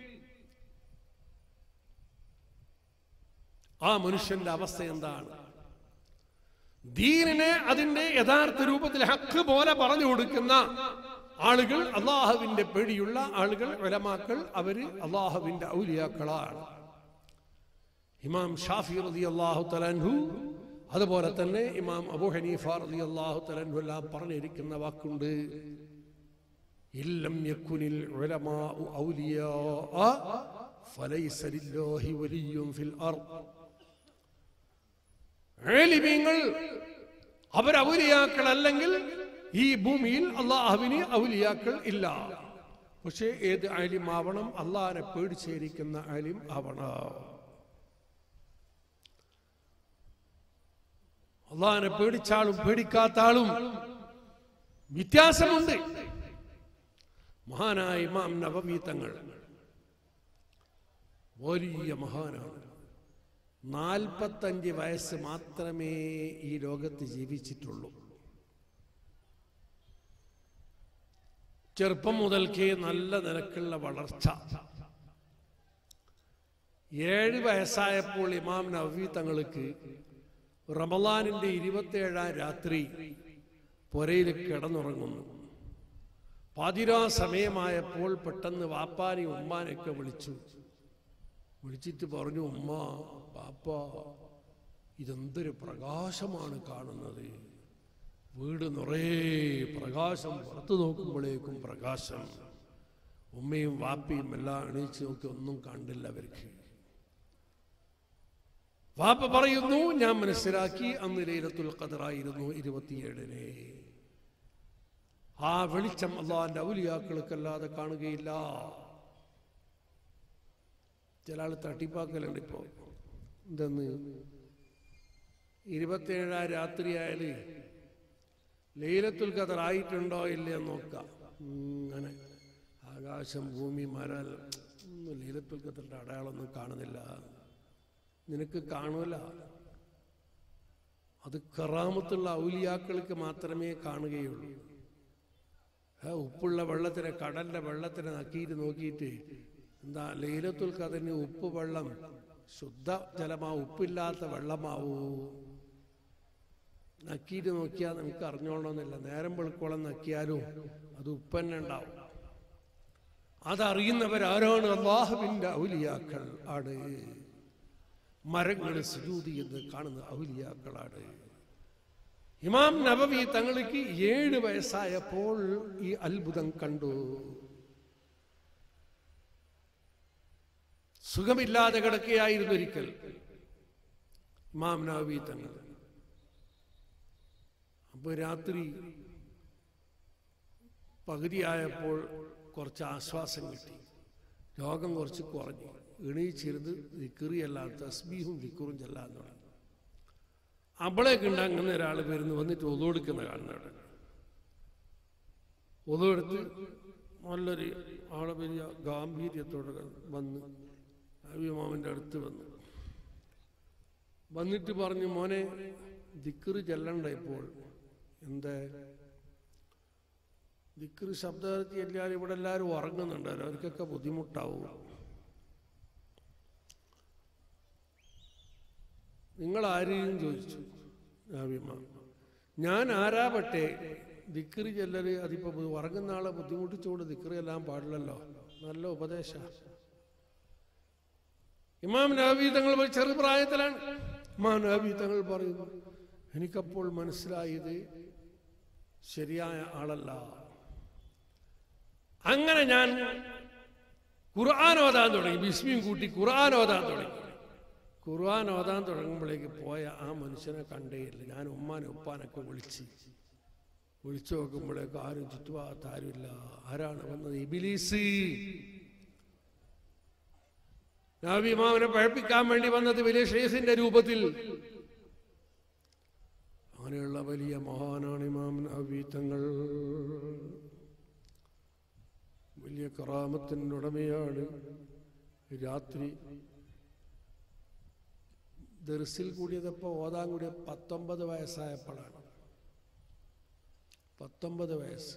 ആ മനുഷ്യന്റെ അവസ്ഥ എന്താണ്? ദീനിനെ അതിന്റെ യഥാർത്ഥ രൂപത്തിൽ ഹക്ക് പോലെ പറഞ്ഞു കൊടുക്കുന്ന ആളുകൾ, അള്ളാഹുവിന്റെ പേടിയുള്ള ആളുകൾ, ഉലമാക്കൾ, അവര് അള്ളാഹുവിന്റെ ഔലിയാക്കളാണ്. ഇമാം ഷാഫി റളിയല്ലാഹു തആല അൻഹു, അതുപോലെ തന്നെ ഇമാം അബൂ ഹനീഫ റളിയല്ലാഹു തആല അൻഹു എല്ലാം പറഞ്ഞിരിക്കുന്ന വാക്കുണ്ട്: ഇല്ലം യകുനിൽ ഉലമാഉ ഔലിയാഅ ഫലൈസ ലില്ലാഹി വലിയ്യുൻ ഫിൽ അർദ്. ആലിമീങ്ങൾ അവർ ഔലിയാക്കൾ അല്ലെങ്കിൽ ഈ ഭൂമിയിൽ അള്ളാഹുവിന് ഔലിയാക്കൾ ഇല്ല. പക്ഷേ ഏത് ആലിം ആവണം? അള്ളാഹിനെ പേടിച്ചിരിക്കുന്ന ആലിം ആവണം. അള്ളാഹിനെ പേടിച്ചാളും പേടിക്കാത്ത ആളും വ്യത്യാസമുണ്ട്. മഹാനായ ഇമാം നബവി തങ്ങൾ വലിയ മഹാനാണ്. നാൽപ്പത്തഞ്ച് വയസ്സ് മാത്രമേ ഈ ലോകത്ത് ജീവിച്ചിട്ടുള്ളൂ. ചെറുപ്പം മുതൽക്കേ നല്ല നിലക്കുള്ള വളർച്ച. ഏഴ് വയസ്സായപ്പോൾ ഇമാം നബവി തങ്ങൾക്ക് റമളാനിന്റെ ഇരുപത്തിയേഴാം രാത്രി പുരയിൽ കിടന്നുറങ്ങുന്നു. പാതിരാ സമയമായപ്പോൾ പെട്ടെന്ന് വാപ്പാനെ ഉമ്മാനെയൊക്കെ വിളിച്ചു. വിളിച്ചിട്ട് പറഞ്ഞു, ഉമ്മ, പാപ്പ, ഇതെന്തൊരു പ്രകാശമാണ് കാണുന്നത്. വീട് നിറയെ പ്രകാശം, പുറത്തു നോക്കുമ്പോഴേക്കും പ്രകാശം. ഉമ്മയും വാപ്പയും എല്ലാം എണീച്ച് നോക്കി, ഒന്നും കണ്ടില്ല അവർക്ക്. വാപ്പ പറയുന്നു, ഞാൻ മനസ്സിലാക്കി അന്ന് ലൈലത്തുൽ ഖദറായിരുന്നു ഇരുപത്തിയേഴിന്. ആ വെളിച്ചം അള്ളാഹിന്റെ ഔലിയാക്കൾക്കല്ലാതെ കാണുകയില്ല. ചില ആൾ തട്ടിപ്പാക്കലുണ്ട്. ഇപ്പോ എന്തെന്ന് ഇരുപത്തിയേഴാം രാത്രിയായാല് ലൈലത്തുൽ ഖദർ ആയിട്ടുണ്ടോ ഇല്ലയെന്ന് നോക്കാം. അങ്ങനെ ആകാ ആകാശം ഭൂമി മരൽ ഒന്നും ലൈലത്തുൽ ഖദറിന്റെ അടയാളമൊന്നും കാണുന്നില്ല. നിനക്ക് കാണൂല. അത് കറാമത്തുള്ള ഔലിയാക്കൾക്ക് മാത്രമേ കാണുകയുള്ളൂ. ഉപ്പുള്ള വെള്ളത്തിനെ, കടലിന്റെ വെള്ളത്തിനെ നക്കിയിട്ട് നോക്കിയിട്ട് എന്താ ലൈലത്തുൽ ഖദറിന് ഉപ്പ് വെള്ളം ശുദ്ധ ജലമാ, ഉപ്പില്ലാത്ത വെള്ളമാവൂ? നക്കിയിട്ട് നോക്കിയാൽ നമുക്ക് അറിഞ്ഞോളണമെന്നില്ല. നേരം വെളുക്കോളം നക്കിയാലും അത് ഉപ്പന്നെ ഉണ്ടാവും. അതറിയുന്നവരാരാണ്? അല്ലാഹുവിന്റെ ഔലിയാക്കൾ ആണ്. മരങ്ങൾ സുജൂദ് ചെയ്ത് കാണുന്ന ഔലിയാക്കളാണ്. ഇമാം നബവി തങ്ങൾക്ക് ഏഴ് വയസ്സായപ്പോൾ ഈ അത്ഭുതം കണ്ടു. സുഖമില്ലാതെ കിടക്കുകയായിരുന്നു ഒരിക്കൽ ഇമാം നബവി തങ്ങൾ. അപ്പൊ രാത്രി പകുതിയായപ്പോൾ കുറച്ച് ആശ്വാസം കിട്ടി. രോഗം കുറച്ച് കുറഞ്ഞു. എണീച്ചിരുന്ന് ദിക്റിയല്ലാത്ത തസ്ബീഹും ദിക്റും ചെല്ലാൻ തുടങ്ങി. അപ്പോഴേക്ക് ഉണ്ടാകുന്ന ഒരാൾ വരുന്നു, വന്നിട്ട് ഒതു കൊടുക്കുന്ന കാണുന്നവിടെ. ഒതു എടുത്ത് നല്ലൊരു ആളെ വലിയ ഗാംഭീര്യത്തോടെ വന്ന് ഇമാമിൻ്റെ അടുത്ത് വന്നു. വന്നിട്ട് പറഞ്ഞു, മോനെ ദിക്റ് ചെല്ലണ്ട ഇപ്പോൾ. എന്താ ദിക്റ് ശബ്ദത്തിൽ എല്ലാവരും ഇവിടെ എല്ലാവരും ഉറങ്ങുന്നുണ്ടല്ലോ, അവർക്കൊക്കെ ബുദ്ധിമുട്ടാവും. നിങ്ങൾ ആരെയും ചോദിച്ചു. ഞാൻ ആരാപട്ടെ, ദിക്റ് ചെല്ലല് അതിപ്പോ ഉറങ്ങുന്ന ആളെ ബുദ്ധിമുട്ടിച്ചുകൊണ്ട് ദിക്റ് ചെല്ലാൻ പാടില്ലല്ലോ. നല്ല ഉപദേശ. ഇമാം നബവി തങ്ങൾ ചെറുപ്രായത്തിലാണ്. ഇമാം നബവി തങ്ങൾ പറയുന്നു, എനിക്കപ്പോൾ മനസ്സിലായത് ശരിയായ ആളല്ല. അങ്ങനെ ഞാൻ ഖുർആൻ ഓതാൻ തുടങ്ങി. ബിസ്മിയും കൂട്ടി ഖുർആൻ ഓതാൻ തുടങ്ങി. ഖുർആൻ ഓതാൻ തുടങ്ങുമ്പോഴേക്ക് പോയ ആ മനുഷ്യനെ കണ്ടേയില്ല. ഞാൻ ഉമ്മാനെ ഉപ്പാനൊക്കെ വിളിച്ച് വിളിച്ചു നോക്കുമ്പോഴേക്ക് ആരും ചുറ്റുഭാഗത്ത് ആരുമില്ല. ആരാണ് വന്നത്? ഇബ്ലീസ്. നബി ഇമാമിനെ പഴപ്പിക്കാൻ വേണ്ടി വന്നത് വലിയ ഷെയ്ഖിന്റെ രൂപത്തിൽ. അങ്ങനെയുള്ള വലിയ മഹാനാണ് ഇമാം നബവി തങ്ങൾ. വലിയ കറാമത്തിൻ്റെ ഉടമയാണ്. രാത്രി ദർസിൽ കൂടിയതപ്പോ ഓതാൻ കൂടിയ പത്തൊമ്പത് വയസ്സായപ്പോഴാണ്. പത്തൊമ്പത് വയസ്സ്.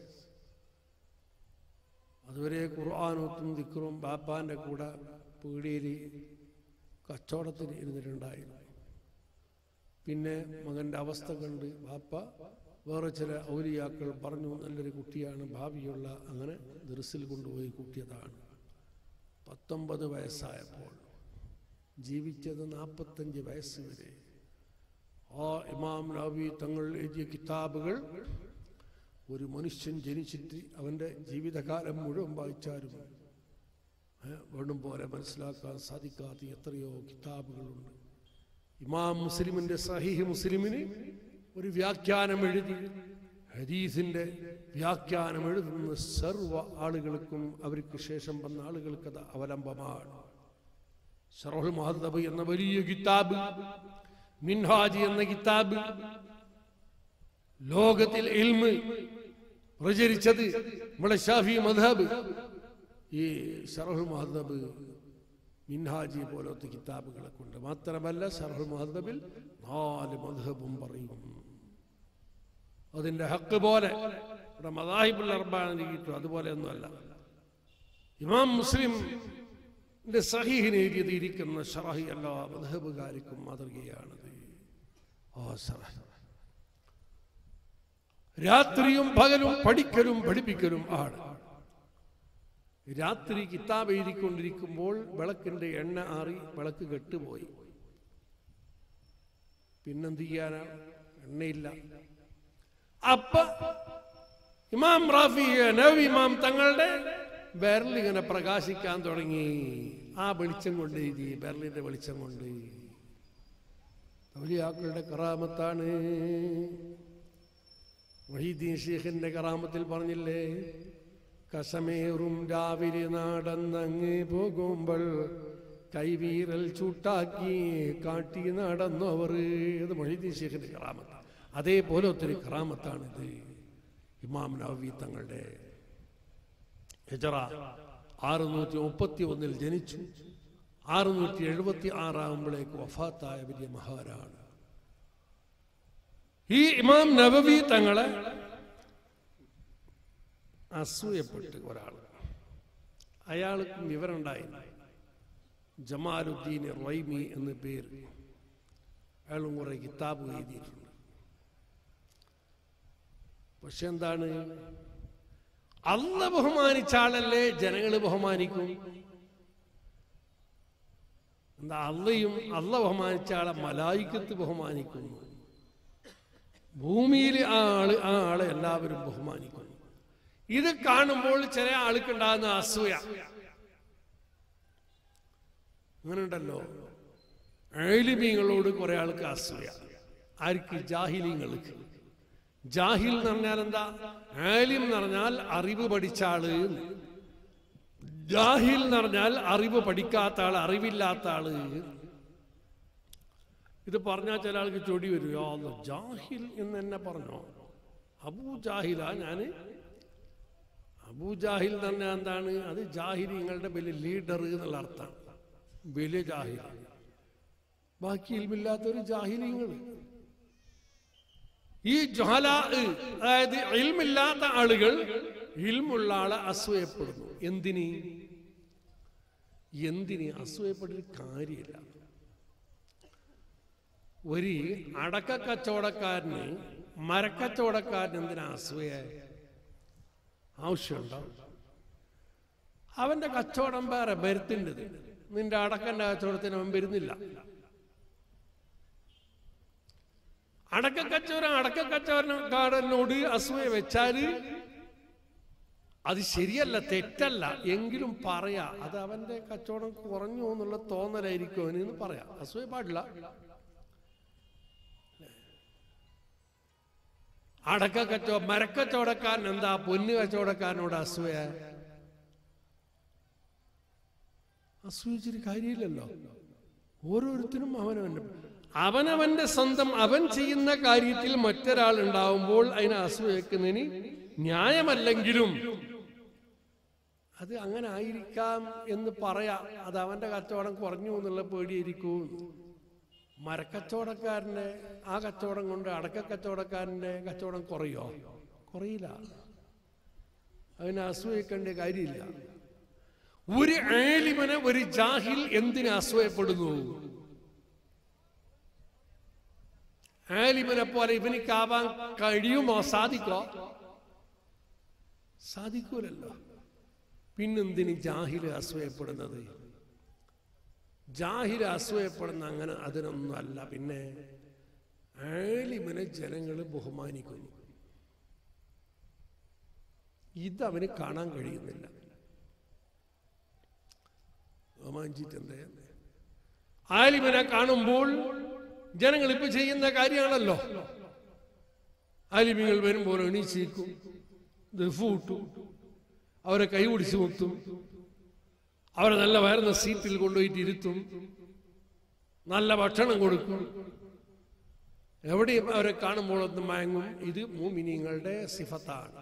അതുവരെ ഖുർആനോത്തും ദിക്റും ബാപ്പാന്റെ കൂടെ പീടിയിൽ കച്ചവടത്തിന് ഇരുന്നിട്ടുണ്ടായിരുന്നു. പിന്നെ മകന്റെ അവസ്ഥ കണ്ട് ബാപ്പ വേറെ ചില ഔലിയാക്കൾ പറഞ്ഞു, നല്ലൊരു കുട്ടിയാണ്, ഭാവിയുള്ള. അങ്ങനെ ദർസിൽ കൊണ്ടുപോയി കൂട്ടിയതാണ്. പത്തൊമ്പത് വയസ്സായപ്പോൾ ജീവിച്ചത് നാൽപ്പത്തഞ്ച് വയസ്സ് വരെ. ആ ഇമാം നബവി തങ്ങൾ എഴുതിയ കിതാബുകൾ ഒരു മനുഷ്യൻ ജനിച്ചിട്ട് അവൻ്റെ ജീവിതകാലം മുഴുവൻ വായിച്ചാലും വേണം പോലെ മനസ്സിലാക്കാൻ സാധിക്കാത്ത എത്രയോ കിതാബുകളുണ്ട്. ഇമാം മുസ്ലിമിന്റെ സഹീഹ് മുസ്ലിമിന് ഒരു വ്യാഖ്യാനം എഴുതി. ഹദീസിന്റെ വ്യാഖ്യാനം എഴുതുന്ന സർവ്വ ആളുകൾക്കും അവർക്ക് ശേഷം വന്ന ആളുകൾക്ക് അത് അവലംബമാണ്. ശറഹുൽ മുഹദ്ദബ് എന്ന വലിയ കിതാബ്, മിൻഹാജ് എന്ന കിതാബ്, ലോകത്തിൽ ഇൽമ് പ്രചരിച്ചത് നമ്മുടെ ശാഫി മദ്ഹബ്. ഈ ശറഹുൽ മുഹദ്ദബ്, മിൻഹാജി പോലത്തെ കിതാബുകളെ കൊണ്ട് മാത്രമല്ല, ശറഹുൽ മുഹദ്ദബിൽ നാല് മദ്ഹബും പറയും. അതിന്റെ ഹക്ക് പോലെ ഇവിടെ മദാഹിബുൽ അർബഅന് കിട്ടും. അതുപോലെ ഒന്നുമല്ല. ഇമാം മുസ്ലിം സഹീഹിനെ എഴുതിയിരിക്കുന്ന ശറഹ് എല്ലാ മദ്ഹബുകാർക്കും മാതൃകയാണത്. ആ ശറഹ് രാത്രിയും പകലും പഠിക്കലും പഠിപ്പിക്കലും ആണ്. രാത്രി കിതാബ് എഴുതിക്കൊണ്ടിരിക്കുമ്പോൾ വിളക്കിന്റെ എണ്ണ ആറി വിളക്ക് കെട്ടുപോയി. പിന്നെന്ത് ചെയ്യാനാണ്? എണ്ണയില്ല. അപ്പൊ ഇമാം റാഫി നബവി ഇമാം തങ്ങളുടെ ബെർലിങ്ങനെ പ്രകാശിക്കാൻ തുടങ്ങി. ആ വെളിച്ചം കൊണ്ട് എഴുതി, ബെർലിന്റെ വെളിച്ചം കൊണ്ട്. ഔലിയാക്കളുടെ കറാമത്താണ്. മുഹീദ്ദീൻ ശൈഖിന്റെ കറാമത്തിൽ പറഞ്ഞില്ലേ, കസമേറും രാവിലെ നടന്നങ്ങ് പോകുമ്പോൾ കൈവീരൽ ചൂട്ടാക്കി കാട്ടി നടന്നവർ. ഇത് മുഹീദ്ദീൻ ശൈഖിന്റെ കറാമത്ത്. അതേപോലെ ഒത്തിരി കറാമത്താണിത് ഇമാം നബവി തങ്ങളുടെ. ഹിജറ ആറുനൂറ്റി മുപ്പത്തി ഒന്നിൽ ജനിച്ചു. ആറുനൂറ്റി എഴുപത്തി ആറാകുമ്പോഴേക്ക് വഫാത്തായ വലിയ മഹാനാണ്. ഈ ഇമാം നവവി തങ്ങളെ അസൂയപ്പെട്ട് ഒരാൾ, അയാൾക്ക് വിവരം ഉണ്ടായി. ജമാലുദ്ദീൻ റൈമി എന്ന പേര്, അയാളും കുറെ കിതാബ് എഴുതിയിട്ടുണ്ട്. പക്ഷെ എന്താണ്, അല്ല ബഹുമാനിച്ച ആളല്ലേ ജനങ്ങൾ ബഹുമാനിക്കും. എന്താ, അള്ളയും അല്ല ബഹുമാനിച്ച ആളെ മലായിക്കത്ത് ബഹുമാനിക്കുന്നു. ഭൂമിയിൽ ആ ആള് ആ ആളെ എല്ലാവരും ബഹുമാനിക്കുന്നു. ഇത് കാണുമ്പോൾ ചില ആൾക്കുണ്ടാകുന്ന അസൂയ. അങ്ങനെ ഉണ്ടല്ലോ, ആലിമീങ്ങളോട് കുറെ ആൾക്ക് അസൂയ. ആർക്ക്? ജാഹിലീങ്ങൾക്ക്. ജാഹിൽ എന്ന് പറഞ്ഞാൽ എന്താ? ആലിം എന്ന് പറഞ്ഞാൽ അറിവ് പഠിച്ച ആള്. ജാഹിൽ എന്ന് പറഞ്ഞാൽ അറിവ് പഠിക്കാത്ത ആള്, അറിവില്ലാത്ത ആള്. ഇത് പറഞ്ഞാൽ ചില ആൾക്ക് ചൊടി വരും. ജാഹിൽ എന്ന് എന്നെ പറഞ്ഞോ? അബൂ ജാഹിലാ ഞാന്? അബൂ ജാഹിൽ എന്ന് പറഞ്ഞാൽ എന്താണ്? അത് ജാഹിലിങ്ങളുടെ വലിയ ലീഡർ എന്നുള്ള അർത്ഥം. വലിയ ജാഹിൽ, ബാക്കി ഇൽമില്ലാത്തൊരു ജാഹിലിങ്ങൾ. ഈ ജുഹല, അതായത് ഇൽമില്ലാത്ത ആളുകൾ ഇൽമുള്ള ആളെ അസൂയപ്പെടുന്നു. എന്തിന് എന്തിന് അസൂയപ്പെട്ടൊരു കാര്യമില്ല. ഒരു അടക്ക കച്ചവടക്കാരന് മരക്കച്ചവടക്കാരന് എന്തിനാ അസൂയ? ആവശ്യമുണ്ടോ? അവന്റെ കച്ചവടം വേറെ, വരുത്തിൻ്റെത്. നിന്റെ അടക്കന്റെ കച്ചവടത്തിന് അവൻ വരുന്നില്ല. അടക്ക കച്ചവടം അടക്ക കച്ചവടക്കാരനോട് അസൂയ വെച്ചാല് അത് ശരിയല്ല, തെറ്റല്ല. എങ്കിലും പറയാ, അത് അവന്റെ കച്ചവടം കുറഞ്ഞു എന്നുള്ള തോന്നലായിരിക്കും അവനെന്ന് പറയാം. അസൂയ പാടില്ല. അടക്ക കച്ചവട മരക്കച്ചവടക്കാരൻ എന്താ പൊന്നു കച്ചവടക്കാരനോട് അസൂയ? അസൂയിച്ചിട്ട് കാര്യമില്ലല്ലോ. ഓരോരുത്തരും അവനവന്റെ അവനവന്റെ സ്വന്തം അവൻ ചെയ്യുന്ന കാര്യത്തിൽ മറ്റൊരാൾ ഉണ്ടാവുമ്പോൾ അതിനെ അസൂയക്കുന്നതിന് ന്യായമല്ലെങ്കിലും അത് അങ്ങനെ ആയിരിക്കാം എന്ന് പറയാം. അത് അവന്റെ കച്ചവടം കുറഞ്ഞു എന്നുള്ള പേടിയായിരിക്കും. മരക്കച്ചവടക്കാരന്റെ ആ കച്ചവടം കൊണ്ട് അടക്ക കച്ചവടക്കാരന്റെ കച്ചവടം കുറയോ? കുറയില്ല. അതിനെ അസൂയക്കേണ്ട കാര്യമില്ല. ഒരു ആലിമനെ ഒരു ജാഹിൽ എന്തിനെ അസൂയപ്പെടുന്നു? ആലിമനെ പോലെ ഇവനിക്കാവാൻ കഴിയുമോ? സാധിക്കോ? സാധിക്കൂലല്ലോ. പിന്നെന്തിന് ജാഹില് അസൂയപ്പെടുന്നത്? ജാഹില് അസൂയപ്പെടുന്ന അങ്ങനെ അതിനൊന്നും അല്ല. പിന്നെ ആലിമനെ ജനങ്ങൾ ബഹുമാനിക്കുന്നു. ഇതവന് കാണാൻ കഴിയുന്നില്ല. ബഹുമാനിച്ചിട്ടെന്തേ? ആലിമനെ കാണുമ്പോൾ ജനങ്ങൾ ഇപ്പൊ ചെയ്യുന്ന കാര്യമാണല്ലോ. ആലിമികൾ വരുമ്പോൾ എണീച്ചേക്കും, ദഫൂട്ടും, അവരെ കൈ പിടിച്ചു മുത്തും, അവരെ നല്ല വയറുന്ന സീറ്റിൽ കൊണ്ടുപോയിട്ട് ഇരുത്തും, നല്ല ഭക്ഷണം കൊടുക്കും, എവിടെയും അവരെ കാണുമ്പോൾ ഒന്ന് മയങ്ങും. ഇത് മുഅ്മിനീങ്ങളുടെ സിഫത്താണ്.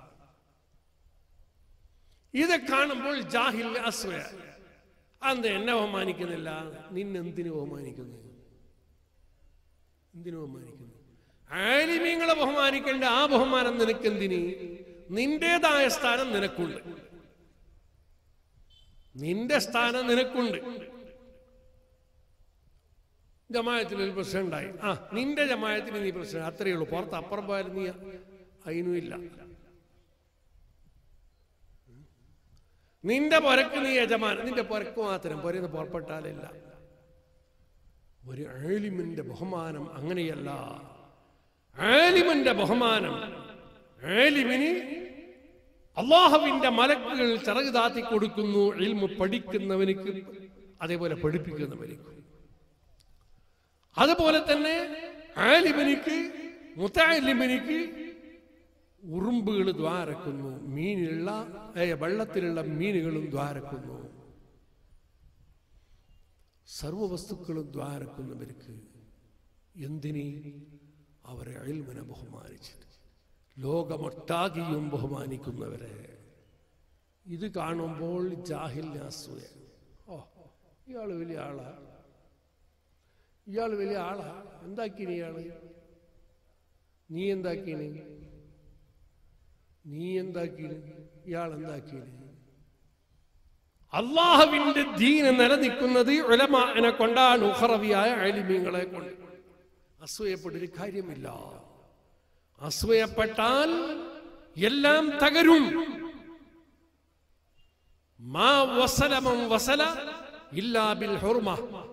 ഇത് കാണുമ്പോൾ ജാഹിൽ അസൂയ. അന്ത് എന്നെ ബഹുമാനിക്കുന്നില്ല, നിന്നെന്തിനു ബഹുമാനിക്കുന്നു? എന്തിനു ബഹുമാനിക്കുന്നു? ആലിമീങ്ങളെ ബഹുമാനിക്കേണ്ട ആ ബഹുമാനം നിനക്കെന്തിന്? നിന്റേതായ സ്ഥാനം നിനക്കുണ്ട്. നിന്റെ സ്ഥാനം നിനക്കുണ്ട്. ജമാഅത്തിൽ ഒരു പ്രശ്നം ഉണ്ടായി, ആ നിന്റെ ജമാഅത്തിന് നീ പ്രശ്നം, അത്രയേ ഉള്ളൂ. പുറത്ത് അപ്പുറം പോയാലും നീ അതിനും ഇല്ല. നിന്റെ പുരക്ക് നീ യജമാൻ, നിന്റെ പുരക്ക് മാത്രം പുരന്ന് പുറപ്പെട്ടാലില്ല. ഒരു ആലിമിന്റെ ബഹുമാനം അങ്ങനെയല്ല. ആലിമിന്റെ ബഹുമാനം, ആലിമിന് അല്ലാഹുവിന്റെ മലക്കുകൾ ചിറക് താത്തി കൊടുക്കുന്നു. ഇൽമു പഠിക്കുന്നവനിക്ക്, അതേപോലെ പഠിപ്പിക്കുന്നവനിക്ക്. അതുപോലെ തന്നെ ആലിമിനിക്ക്, മുതഅല്ലിമിനിക്ക് ഉറുമ്പുകൾ ദ്വാരക്കുന്നു, മീനുള്ള വെള്ളത്തിലുള്ള മീനുകളും ദ്വാരക്കുന്നു, സർവവസ്തുക്കളും ദ്വാരക്കുന്നവർക്ക്. എന്തിന്? അവരെ ഇൽമിനെ ബഹുമാനിച്ചിട്ട്. ലോകമൊട്ടാകിയും ബഹുമാനിക്കുന്നവരെ. ഇത് കാണുമ്പോൾ ജാഹിലിന് അസൂയ. ഓ, ഇയാൾ വലിയ ആളാ, ഇയാൾ വലിയ ആളാ, എന്താക്കിനി ഇയാള്, നീ എന്താക്കീന്, നീ എന്താക്കീന്, ഇയാൾ എന്താക്കീന്. അള്ളാഹുവിന്റെ ദീൻ നിലനിൽക്കുന്നത് ഉലമാനെ കൊണ്ടാണ്, ഉഖറവിയായ ആലിമീങ്ങളെ കൊണ്ട്. അസൂയപ്പെട്ടൊരു കാര്യമില്ല. അസൂയപ്പെട്ടാൽ എല്ലാം തകരും. മാ വസല മൻ വസല ഇല്ലാ ബിൽ ഹുർമ.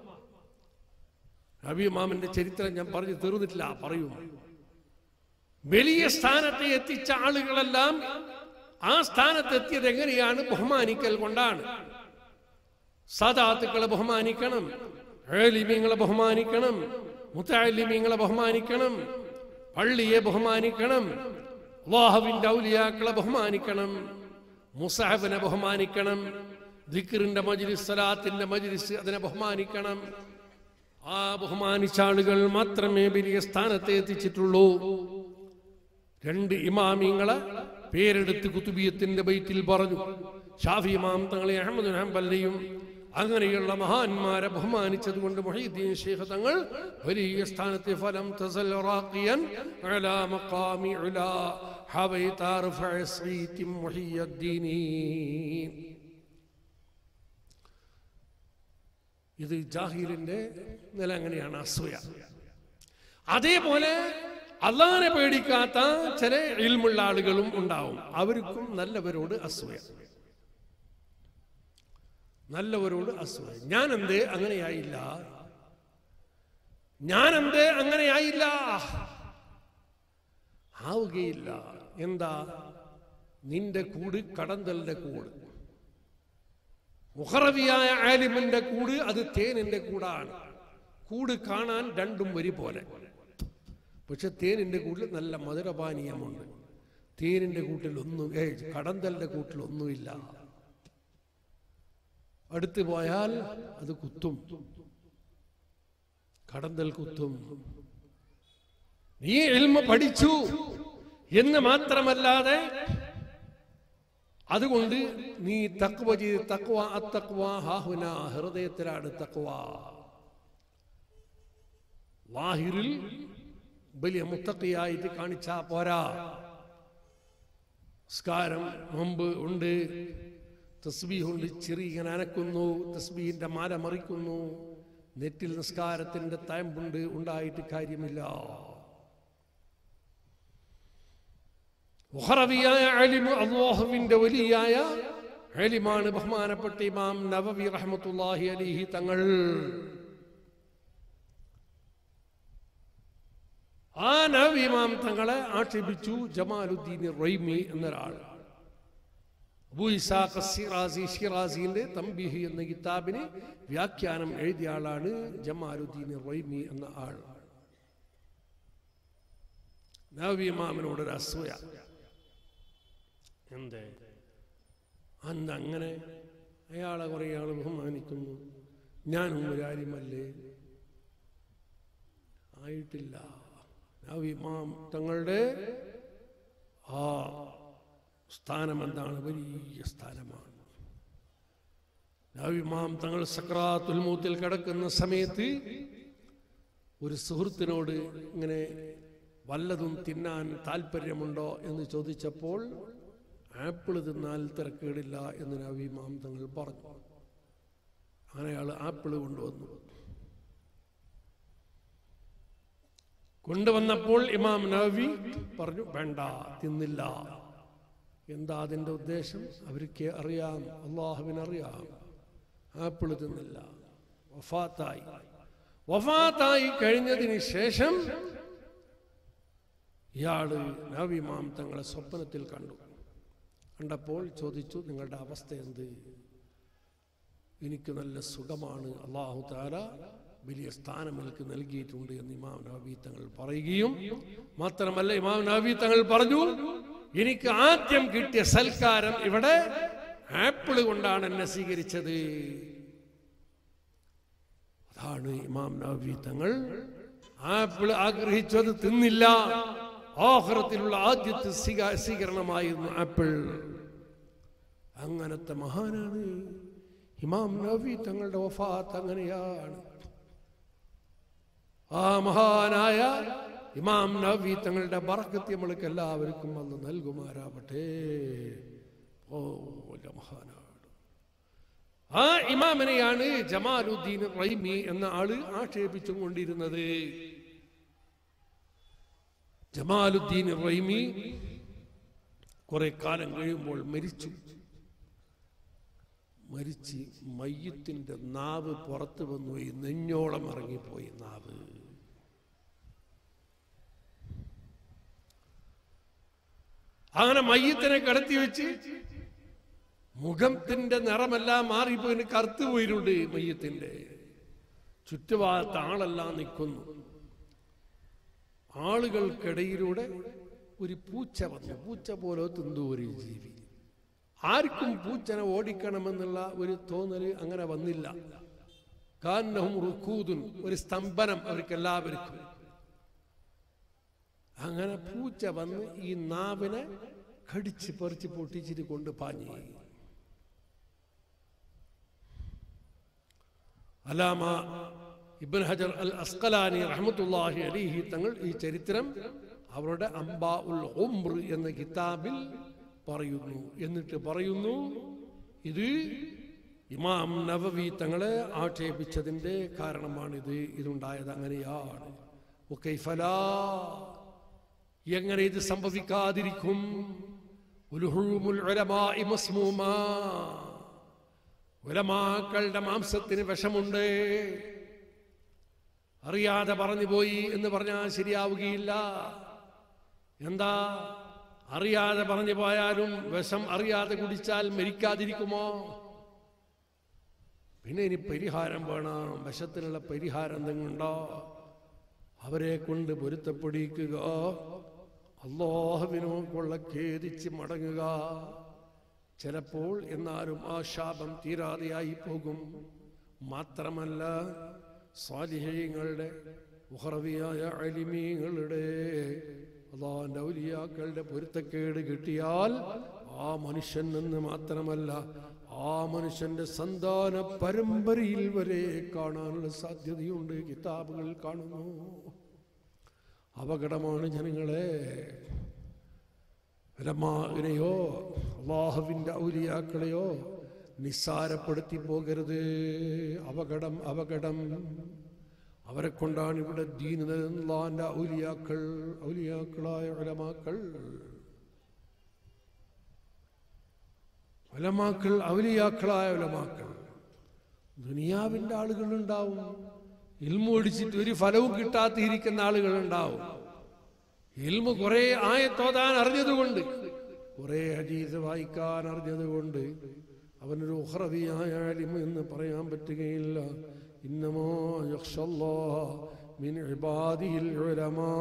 നബി ഇമാമിന്റെ ചരിത്രം ഞാൻ പറഞ്ഞു തീർന്നിട്ടില്ല, പറയും. വലിയ സ്ഥാനത്തെ എത്തിച്ച ആളുകളെല്ലാം ആ സ്ഥാനത്തെത്തിയത് എങ്ങനെയാണ്? ബഹുമാനിക്കൽ കൊണ്ടാണ്. സാദാത്തുക്കളെ ബഹുമാനിക്കണം, ആലിമീങ്ങളെ ബഹുമാനിക്കണം, മുതഅല്ലിമീങ്ങളെ ബഹുമാനിക്കണം, പള്ളിയെ ബഹുമാനിക്കണം, അല്ലാഹുവിന്റെ ഔലിയാക്കളെ ബഹുമാനിക്കണം, മുസഹബിനെ ബഹുമാനിക്കണം, ദിക്റിന്റെ മജ്ലിസ്, സലാത്തിന്റെ മജ്ലിസ്, അതിനെ ബഹുമാനിക്കണം. ആ ബഹുമാനിച്ച ആളുകൾ മാത്രമേ വലിയ സ്ഥാനത്തെ എത്തിച്ചിട്ടുള്ളൂ. രണ്ട് ഇമാമിങ്ങളെ പേരെടുത്ത് കുതുബിയത്തിന്റെ ബൈത്തിൽ പറഞ്ഞു. ഷാഫി ഇമാം തങ്ങളെ, അഹ്മദ് ഹംബലിനെയും അങ്ങനെയുള്ള മഹാന്മാരെ ബഹുമാനിച്ചത് കൊണ്ട് മുഹീദ്ദീൻ ശൈഖ് തങ്ങൾ വലിയ സ്ഥാനത്തെ ഫലം തസൽ റാഖിയൻ അലാ മഖാമി ഉലാ ഹവൈത റഫഅ സീതി മുഹിയദ്ദീൻ. ഇത് ജാഹിലിന്റെ നില അങ്ങനെയാണ്, അസൂയ. അതേപോലെ അള്ളാഹിനെ പേടിക്കാത്ത ചില ഇൽമുള്ള ആളുകളും ഉണ്ടാവും. അവർക്കും നല്ലവരോട് അസൂയ, നല്ലവരോട് അസൂയ. ഞാൻ എന്തേ അങ്ങനെയായില്ല, ഞാൻ എന്തേ അങ്ങനെയായില്ല, ആവുകയില്ല. എന്താ? നിന്റെ കൂട് കടന്തലിന്റെ കൂട്. മുഖറവിയായ ആലിമിന്റെ കൂട് അത് തേനിന്റെ കൂടാണ്. കൂട് കാണാൻ രണ്ടും വരി പോലെ, പക്ഷെ തേനിന്റെ കൂട്ടിൽ നല്ല മധുരപാനീയമുണ്ട്. തേനിന്റെ കൂട്ടിൽ ഒന്നും, ഏ കടന്തലിന്റെ കൂട്ടിൽ ഒന്നുമില്ല. അടുത്ത് പോയാൽ അത് കുത്തും, കടന്തൽ കുത്തും. നീ ഇൽമ പഠിച്ചു എന്ന് മാത്രമല്ലാതെ അതുകൊണ്ട് നീ തഖ്വ ചെയ്ത്, തഖ്വ അത്തഖ്വ ഹാഹുന, ഹൃദയത്തിലാണ് തഖ്വ. ലാഹിറിൽ വലിയ മുത്തഖിയായിട്ട് കാണിച്ചാ പോരാ. സ്കാരം മുമ്പ് ഉണ്ട്, തസ്ബീഹുണ്ട്, ചെറിയ അനക്കുന്നു, തസ്ബീഹിന്റെ മാല മറിക്കുന്നു, നെറ്റിൽ നിസ്കാരത്തിന്റെ തയമ്പുണ്ട്, ഉണ്ടായിട്ട് കാര്യമില്ല. ഉഖറവിയായ അലിമ് അല്ലാഹുവിന്റെ വലിയായ അലിമാണ് ബഹുമാനപ്പെട്ട ഇമാം നവവി റഹ്മത്തുള്ളാഹി അലൈഹി തങ്ങൾ. ആ നവവി ഇമാം തങ്ങളെ ആക്ഷേപിച്ചു ജമാലുദ്ദീൻ റൈമി എന്നൊരാൾ. അബൂ ഇസ്ഹാഖ് സിറാസി, ഷിറാസിന്റെ തംബീഹ് എന്ന കിതാബിന് വ്യാഖ്യാനം എഴുതിയ ആളാണ് ജമാലുദ്ദീൻ റൈമി എന്ന ആൾ. നവവി ഇമാമിനോടൊരു അസൂയ. എന്തേ അന്ന് അങ്ങനെ അയാളെ കുറെ ആൾ ബഹുമാനിക്കുന്നു, ഞാനും ഒരു ആലിമല്ലേ? ആയിട്ടില്ല. നവവി ഇമാം തങ്ങളുടെ ആ സ്ഥാനം എന്താണ്? വലിയ സ്ഥാനമാണ്. നവവി ഇമാം തങ്ങൾ സക്രാത്തുൽ മൗത്തിൽ കിടക്കുന്ന സമയത്ത് ഒരു സുഹൃത്തിനോട് ഇങ്ങനെ വല്ലതും തിന്നാൻ താല്പര്യമുണ്ടോ എന്ന് ചോദിച്ചപ്പോൾ ആപ്പിൾ തിന്നാൽ തിരക്കേടില്ല എന്ന് നവവി ഇമാം തങ്ങൾ പറഞ്ഞു. അങ്ങനെ അയാൾ ആപ്പിൾ കൊണ്ടുവന്നു. കൊണ്ടുവന്നപ്പോൾ ഇമാം നവവി പറഞ്ഞു, വേണ്ട, തിന്നില്ല. എന്താ അതിൻ്റെ ഉദ്ദേശം? അവർക്ക് അറിയാം, അള്ളാഹുവിനറിയാം, ആപ്പിൾ തിന്നില്ല. വഫാത്തായി. വഫാത്തായി കഴിഞ്ഞതിന് ശേഷം ഇയാള് നവവി ഇമാം തങ്ങളെ സ്വപ്നത്തിൽ കണ്ടു. കണ്ടപ്പോൾ ചോദിച്ചു, നിങ്ങളുടെ അവസ്ഥ എന്ത്? എനിക്ക് നല്ല സുഖമാണ്, അല്ലാഹു തആല വലിയ സ്ഥാനം എനിക്ക് നൽകിയിട്ടുണ്ട് എന്ന് ഇമാം നവവി തങ്ങൾ പറയുകയും മാത്രമല്ല ഇമാം നവവി തങ്ങൾ പറഞ്ഞു, എനിക്ക് ആദ്യം കിട്ടിയ സൽക്കാരം ഇവിടെ ആപ്പിൾ കൊണ്ടാണ് എന്നെ സ്വീകരിച്ചത്. അതാണ് ഇമാം നവവി തങ്ങൾ ആപ്പിൾ ആഗ്രഹിച്ചത് തിന്നില്ല. ആഖിറത്തിലുള്ള ആദ്യത്തെ സ്വീകരണമായിരുന്നു ആപ്പിൾ. അങ്ങനത്തെ മഹാനാണ് ഇമാം നവവി തങ്ങളുടെ വഫാത്ത് അങ്ങനെയാണ്. ആ മഹാനായ ഇമാം നവവി തങ്ങളുടെ ബറക്കത്ത് നമ്മൾക്ക് എല്ലാവർക്കും അന്ന് നൽകുമാറാവട്ടെ. ഓ വലിയ മഹാനാണ്. ആ ഇമാമിനെയാണ് ജമാലുദ്ദീൻ റൈമി എന്ന ആള് ആക്ഷേപിച്ചും കൊണ്ടിരുന്നത്. ജമാലുദ്ദീൻ റൈമി കുറെ കാലം കഴിയുമ്പോൾ മരിച്ചു. മരിച്ച് മയ്യത്തിന്റെ നാവ് പുറത്തു വന്നുപോയി, നെഞ്ഞോളം ഇറങ്ങിപ്പോയി നാവ്. അങ്ങനെ മയ്യത്തിനെ കിടത്തി വെച്ച് മുഖത്തിന്റെ നിറമെല്ലാം മാറിപ്പോയി, കറുത്തു പോയിട്ടുണ്ട് മയ്യത്തിന്റെ. ചുറ്റുഭാഗത്ത് ആളെല്ലാം നിൽക്കുന്നു. ആളുകൾക്കിടയിലൂടെ ഒരു പൂച്ച വന്നു. പൂച്ച പോലെ തിന്തൂ ഒരു ജീവി. ആർക്കും പൂച്ചനെ ഓടിക്കണമെന്നുള്ള ഒരു തോന്നല് അങ്ങനെ വന്നില്ല. കാന്നഹും റുക്കൂദുൻ, ഒരു സ്തംഭനം അവർക്ക് എല്ലാവർക്കും. അങ്ങനെ പൂച്ച വന്ന് ഈ നാവിനെ കടിച്ച് പറിച്ച് പൊട്ടിച്ചിട്ട് കൊണ്ട് പാഞ്ഞു. അലാമ ഇബ്നു ഹജർ അൽ അസ്ഖലാനി റഹ്മത്തുള്ളാഹി അലൈഹി തങ്ങൾ ഈ ചരിത്രം അവരുടെ അംബാ ഉൽ ഉംർ എന്ന കിതാബിൽ പറയുന്നു. എന്നിട്ട് പറയുന്നു, ഇത് ഇമാം നവവി തങ്ങളെ ആക്ഷേപിച്ചതിന്റെ കാരണമാണിത്, ഇതുണ്ടായത് അങ്ങനെയാണ്. എങ്ങനെ ഇത് സംഭവിക്കാതിരിക്കും? ഉലമാക്കളുടെ മാംസത്തിന് വിഷമുണ്ട്. അറിയാതെ പറഞ്ഞു പോയി എന്ന് പറഞ്ഞാൽ ശരിയാവുകയില്ല. എന്താ, അറിയാതെ പറഞ്ഞു പോയാലും വിഷം അറിയാതെ കുടിച്ചാൽ മരിക്കാതിരിക്കുമോ? പിന്നെ ഇനി പരിഹാരം വേണം. വിഷത്തിനുള്ള പരിഹാരം എന്തെങ്കിലും ഉണ്ടോ? അവരെ കൊണ്ട് പൊരുത്തപ്പെടിക്കുക, അല്ലാഹുവിനോടുള്ള ഖേദിച്ച് മടങ്ങുക. ചിലപ്പോൾ എന്നാലും ആ ശാപം തീരാതെയായി പോകും. മാത്രമല്ല, സ്വാലിഹീങ്ങളുടെ ഉഖറവിയായ അലിമീങ്ങളുടെ അല്ലാഹുവിന്റെ ഔലിയാക്കളുടെ പൊരുത്തക്കേട് കിട്ടിയാൽ ആ മനുഷ്യൻ നിന്ന് മാത്രമല്ല, ആ മനുഷ്യന്റെ സന്താന പരമ്പരയിൽ വരെ കാണാനുള്ള സാധ്യതയുണ്ട്. കിതാബുകൾ കാണുന്നു. അപകടമാണ് ജനങ്ങളെ. ഉലമാവിനെയോ അല്ലാഹുവിന്റെ ഔലിയാക്കളെയോ നിസ്സാരപ്പെടുത്തി പോകരുത്. അപകടം, അപകടം. അവരെ കൊണ്ടാണ് ഇവിടെ ദീൻ അല്ലാഹുവിന്റെ ഔലിയാക്കൾ, ഔലിയാക്കളായ ഉലമാക്കൾ, ഉലമാക്കൾ ഔലിയാക്കളായ ഉലമാക്കൾ. ദുനിയാവിന്റെ ആളുകളുണ്ടാവും, ഇൽമു പഠിച്ചിട്ട് ഒരു ഫലവും കിട്ടാത്തിരിക്കുന്ന ആളുകളുണ്ടാവും. ഇൽമു കുറെ ആയത്തോതാൻ അറിഞ്ഞതുകൊണ്ട്, കുറെ ഹദീസ് വായിക്കാൻ അറിഞ്ഞതുകൊണ്ട് അവനൊരു ഉഖ്റവിയായ ഇൽമു എന്ന് പറയാൻ പറ്റുകയില്ല. ഇന്നമാ യഖ്ശല്ലാഹ മിൻ ഇബാദിഹിൽ ഉലമാ.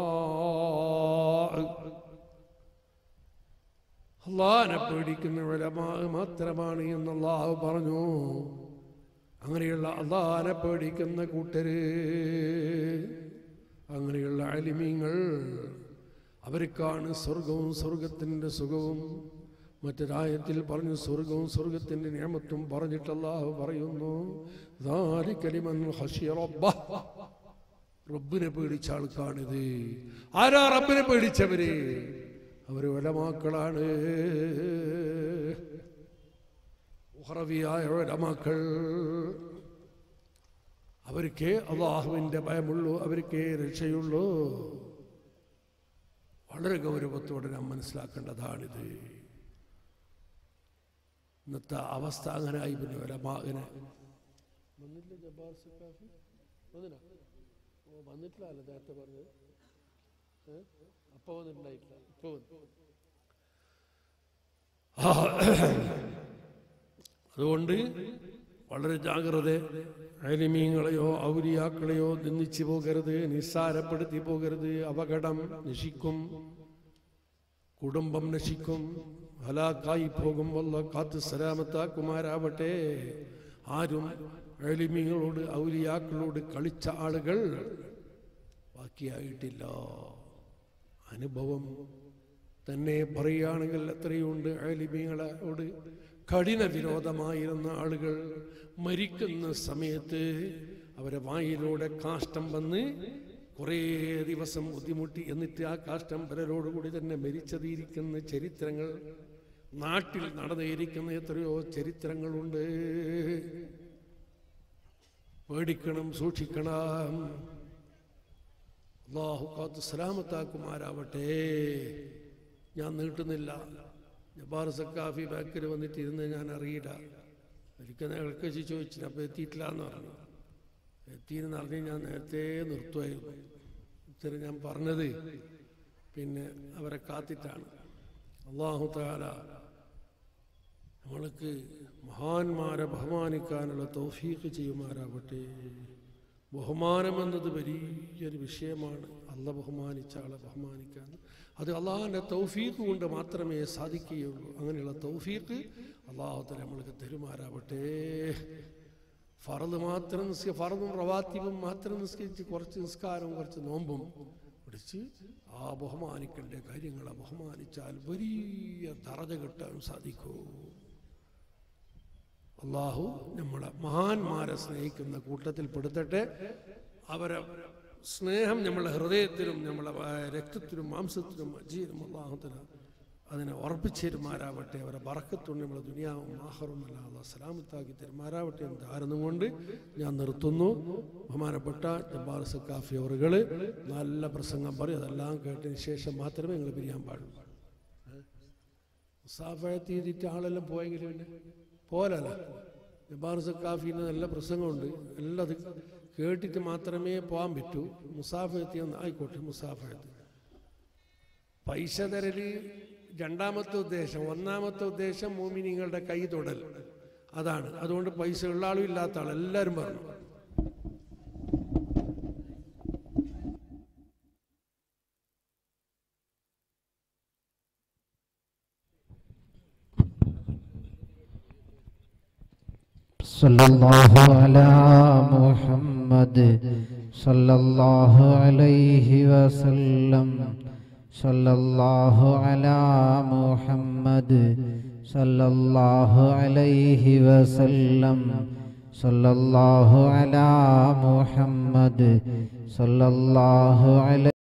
അല്ലാഹുവിനെ പേടിക്കുന്ന ഉലമാ മാത്രമാണ് എന്ന് അല്ലാഹു പറഞ്ഞു. അങ്ങനെയുള്ള അല്ലാഹുവിനെ പേടിക്കുന്ന കൂട്ടര്, അങ്ങനെയുള്ള അലിമീങ്ങൾ, അവർക്കാണ് സ്വർഗവും സ്വർഗത്തിന്റെ സുഖവും. മറ്റൊരായത്തിൽ പറഞ്ഞു സ്വർഗവും സ്വർഗത്തിന്റെ നിഅമത്തും പറഞ്ഞിട്ട് അല്ലാഹു പറയുന്നു, ദാലിക ലിമൻ ഖശിയ റബ്ബഹ. റബ്ബിനെ പേടിച്ച ആൾക്കാണിത്. ആരാ റബ്ബിനെ പേടിച്ചവര്? അവര് ഉലമാക്കളാണ്, ഉഖറവിയായ ഉലമാക്കൾ. അവർക്ക് അല്ലാഹുവിന്റെ ഭയമുള്ളൂ, അവർക്ക് രക്ഷയുള്ളൂ. വളരെ ഗൗരവത്തോടെ നാം മനസ്സിലാക്കേണ്ടതാണിത്. ഇന്നത്തെ അവസ്ഥ അങ്ങനെ ആയി. പിന്നെ ഉലമാഇനെ വന്നിട്ടില്ല. ജബ്ബാർ സഖാഫി വന്നില്ല. ഓ വന്നിട്ടില്ല അല്ല നേരത്തെ പറഞ്ഞത്. അപ്പൊ വന്നിട്ടുണ്ടായിട്ടില്ല, ഇപ്പൊ വന്നു. അതുകൊണ്ട് വളരെ ജാഗ്രത. അലിമീങ്ങളെയോ ഔലിയാക്കളെയോ നിന്ദിച്ചു പോകരുത്, നിസ്സാരപ്പെടുത്തി പോകരുത്. അപകടം, നശിക്കും, കുടുംബം നശിക്കും, ഹലാക്കായി പോകും. അല്ലാഹു കാത്ത് സലാമത്താക്കുമാരാവട്ടെ. ആരും അലിമീങ്ങളോട് ഔലിയാക്കളോട് കളിച്ച ആളുകൾ ബാക്കിയായിട്ടില്ല. അനുഭവം തന്നെ പറയുകയാണെങ്കിൽ എത്രയുണ്ട്. അലിമീങ്ങളോട് കഠിന വിരോധമായിരുന്ന ആളുകൾ മരിക്കുന്ന സമയത്ത് അവരെ വായിലൂടെ കാഷ്ടം വന്ന് കുറേ ദിവസം ബുദ്ധിമുട്ടി, എന്നിട്ട് ആ കാഷ്ടം പലരോടുകൂടി തന്നെ മരിച്ചതിരിക്കുന്ന ചരിത്രങ്ങൾ നാട്ടിൽ നടന്നിരിക്കുന്ന എത്രയോ ചരിത്രങ്ങളുണ്ട്. പേടിക്കണം, സൂക്ഷിക്കണം. അല്ലാഹു കാത്ത് സലാമത്താക്കുമാരാവട്ടെ. ഞാൻ നീട്ടുന്നില്ല. ജബ്ബാർ സക്കാഫി ബാക്കിൽ വന്നിട്ട് ഇരുന്ന് ഞാൻ അറിയില്ല. ഒരിക്കൽ ഞങ്ങൾക്ക് ചോദിച്ചില്ല, അപ്പോൾ എത്തിയിട്ടില്ല എന്ന് പറഞ്ഞു. എത്തിയെന്ന് അറിഞ്ഞ് ഞാൻ നേരത്തെ നിർത്തുമായിരുന്നു. ഇത്തരം ഞാൻ പറഞ്ഞത് പിന്നെ അവരെ കാത്തിട്ടാണ്. അല്ലാഹു തആല നമ്മൾക്ക് മഹാന്മാരെ ബഹുമാനിക്കാനുള്ള തൗഫീഖ് ചെയ്യുമാരാവട്ടെ. ബഹുമാനം എന്നത് വലിയൊരു വിഷയമാണ്. അള്ളാഹ് ബഹുമാനിച്ച ആളെ ബഹുമാനിക്കാൻ അത് അള്ളാഹിൻ്റെ തൗഫീഖ് കൊണ്ട് മാത്രമേ സാധിക്കുകയുള്ളൂ. അങ്ങനെയുള്ള തൗഫീഖ് അള്ളാഹു തആല നമ്മൾക്ക് തരുമാരാവട്ടെ. ഫർദ് മാത്രം നിസ്ക ഫർദും റവാത്തിബും മാത്രം നിസ്കരിച്ച് കുറച്ച് നിസ്കാരവും കുറച്ച് നോമ്പും പിടിച്ച് ആ ബഹുമാനിക്കേണ്ട കാര്യങ്ങളെ ബഹുമാനിച്ചാൽ വലിയ ദറജ കിട്ടാൻ സാധിക്കൂ. അള്ളാഹു നമ്മളെ മഹാന്മാരെ സ്നേഹിക്കുന്ന കൂട്ടത്തിൽ പെടുത്തട്ടെ. അവരെ സ്നേഹം നമ്മളെ ഹൃദയത്തിലും നമ്മളെ രക്തത്തിലും മാംസത്തിലും അജീലും അള്ളാഹു തആല അതിനെ ഉറപ്പിച്ചേരുമാരാവട്ടെ. അവരെ ബറക്കത്തുണ്ട് നമ്മളെ ദുനിയാവും ആഖിറവും എല്ലാം അല്ലാഹു സലാമത്താക്കി തരുമാരാവട്ടെ എന്ന് ധാരണകൊണ്ട് ഞാൻ നിർത്തുന്നു. ബഹുമാനപ്പെട്ട ജബ്ബാർ സക്കാഫി അവറുകൾ നല്ല പ്രസംഗം പറയും. അതെല്ലാം കേട്ടതിന് ശേഷം മാത്രമേ നിങ്ങൾ പിരിയാൻ പാടുള്ളൂ. മുസാഫഹത്ത് ചെയ്തിട്ട് ആളെല്ലാം പോയെങ്കിലും പിന്നെ പോലല്ല. ജബ്ബാർ സക്കാഫിന് നല്ല പ്രസംഗമുണ്ട്. എല്ലാം അത് കേട്ടിട്ട് മാത്രമേ പോകാൻ പറ്റൂ. മുസാഫഹത്ത് ഒന്ന് ആയിക്കോട്ടെ. മുസാഫഹത്ത് പൈസ തരല് രണ്ടാമത്തെ ഉദ്ദേശം. ഒന്നാമത്തെ ഉദ്ദേശം മോമിനിങ്ങളുടെ കൈ തൊടൽ, അതാണ്. അതുകൊണ്ട് പൈസ ഉള്ള ആളും ഇല്ലാത്ത ആളും എല്ലാവരും പറഞ്ഞു. സല്ലല്ലാഹു അലാ മുഹമ്മദ് സല്ലല്ലാഹു അലൈഹി വസല്ലം. സല്ലല്ലാഹു അലാ മുഹമ്മദ് സല്ലല്ലാഹു അലൈഹി വസല്ലം. സല്ലല്ലാഹു അലാ മുഹമ്മദ് സല്ലല്ലാഹു അലൈഹി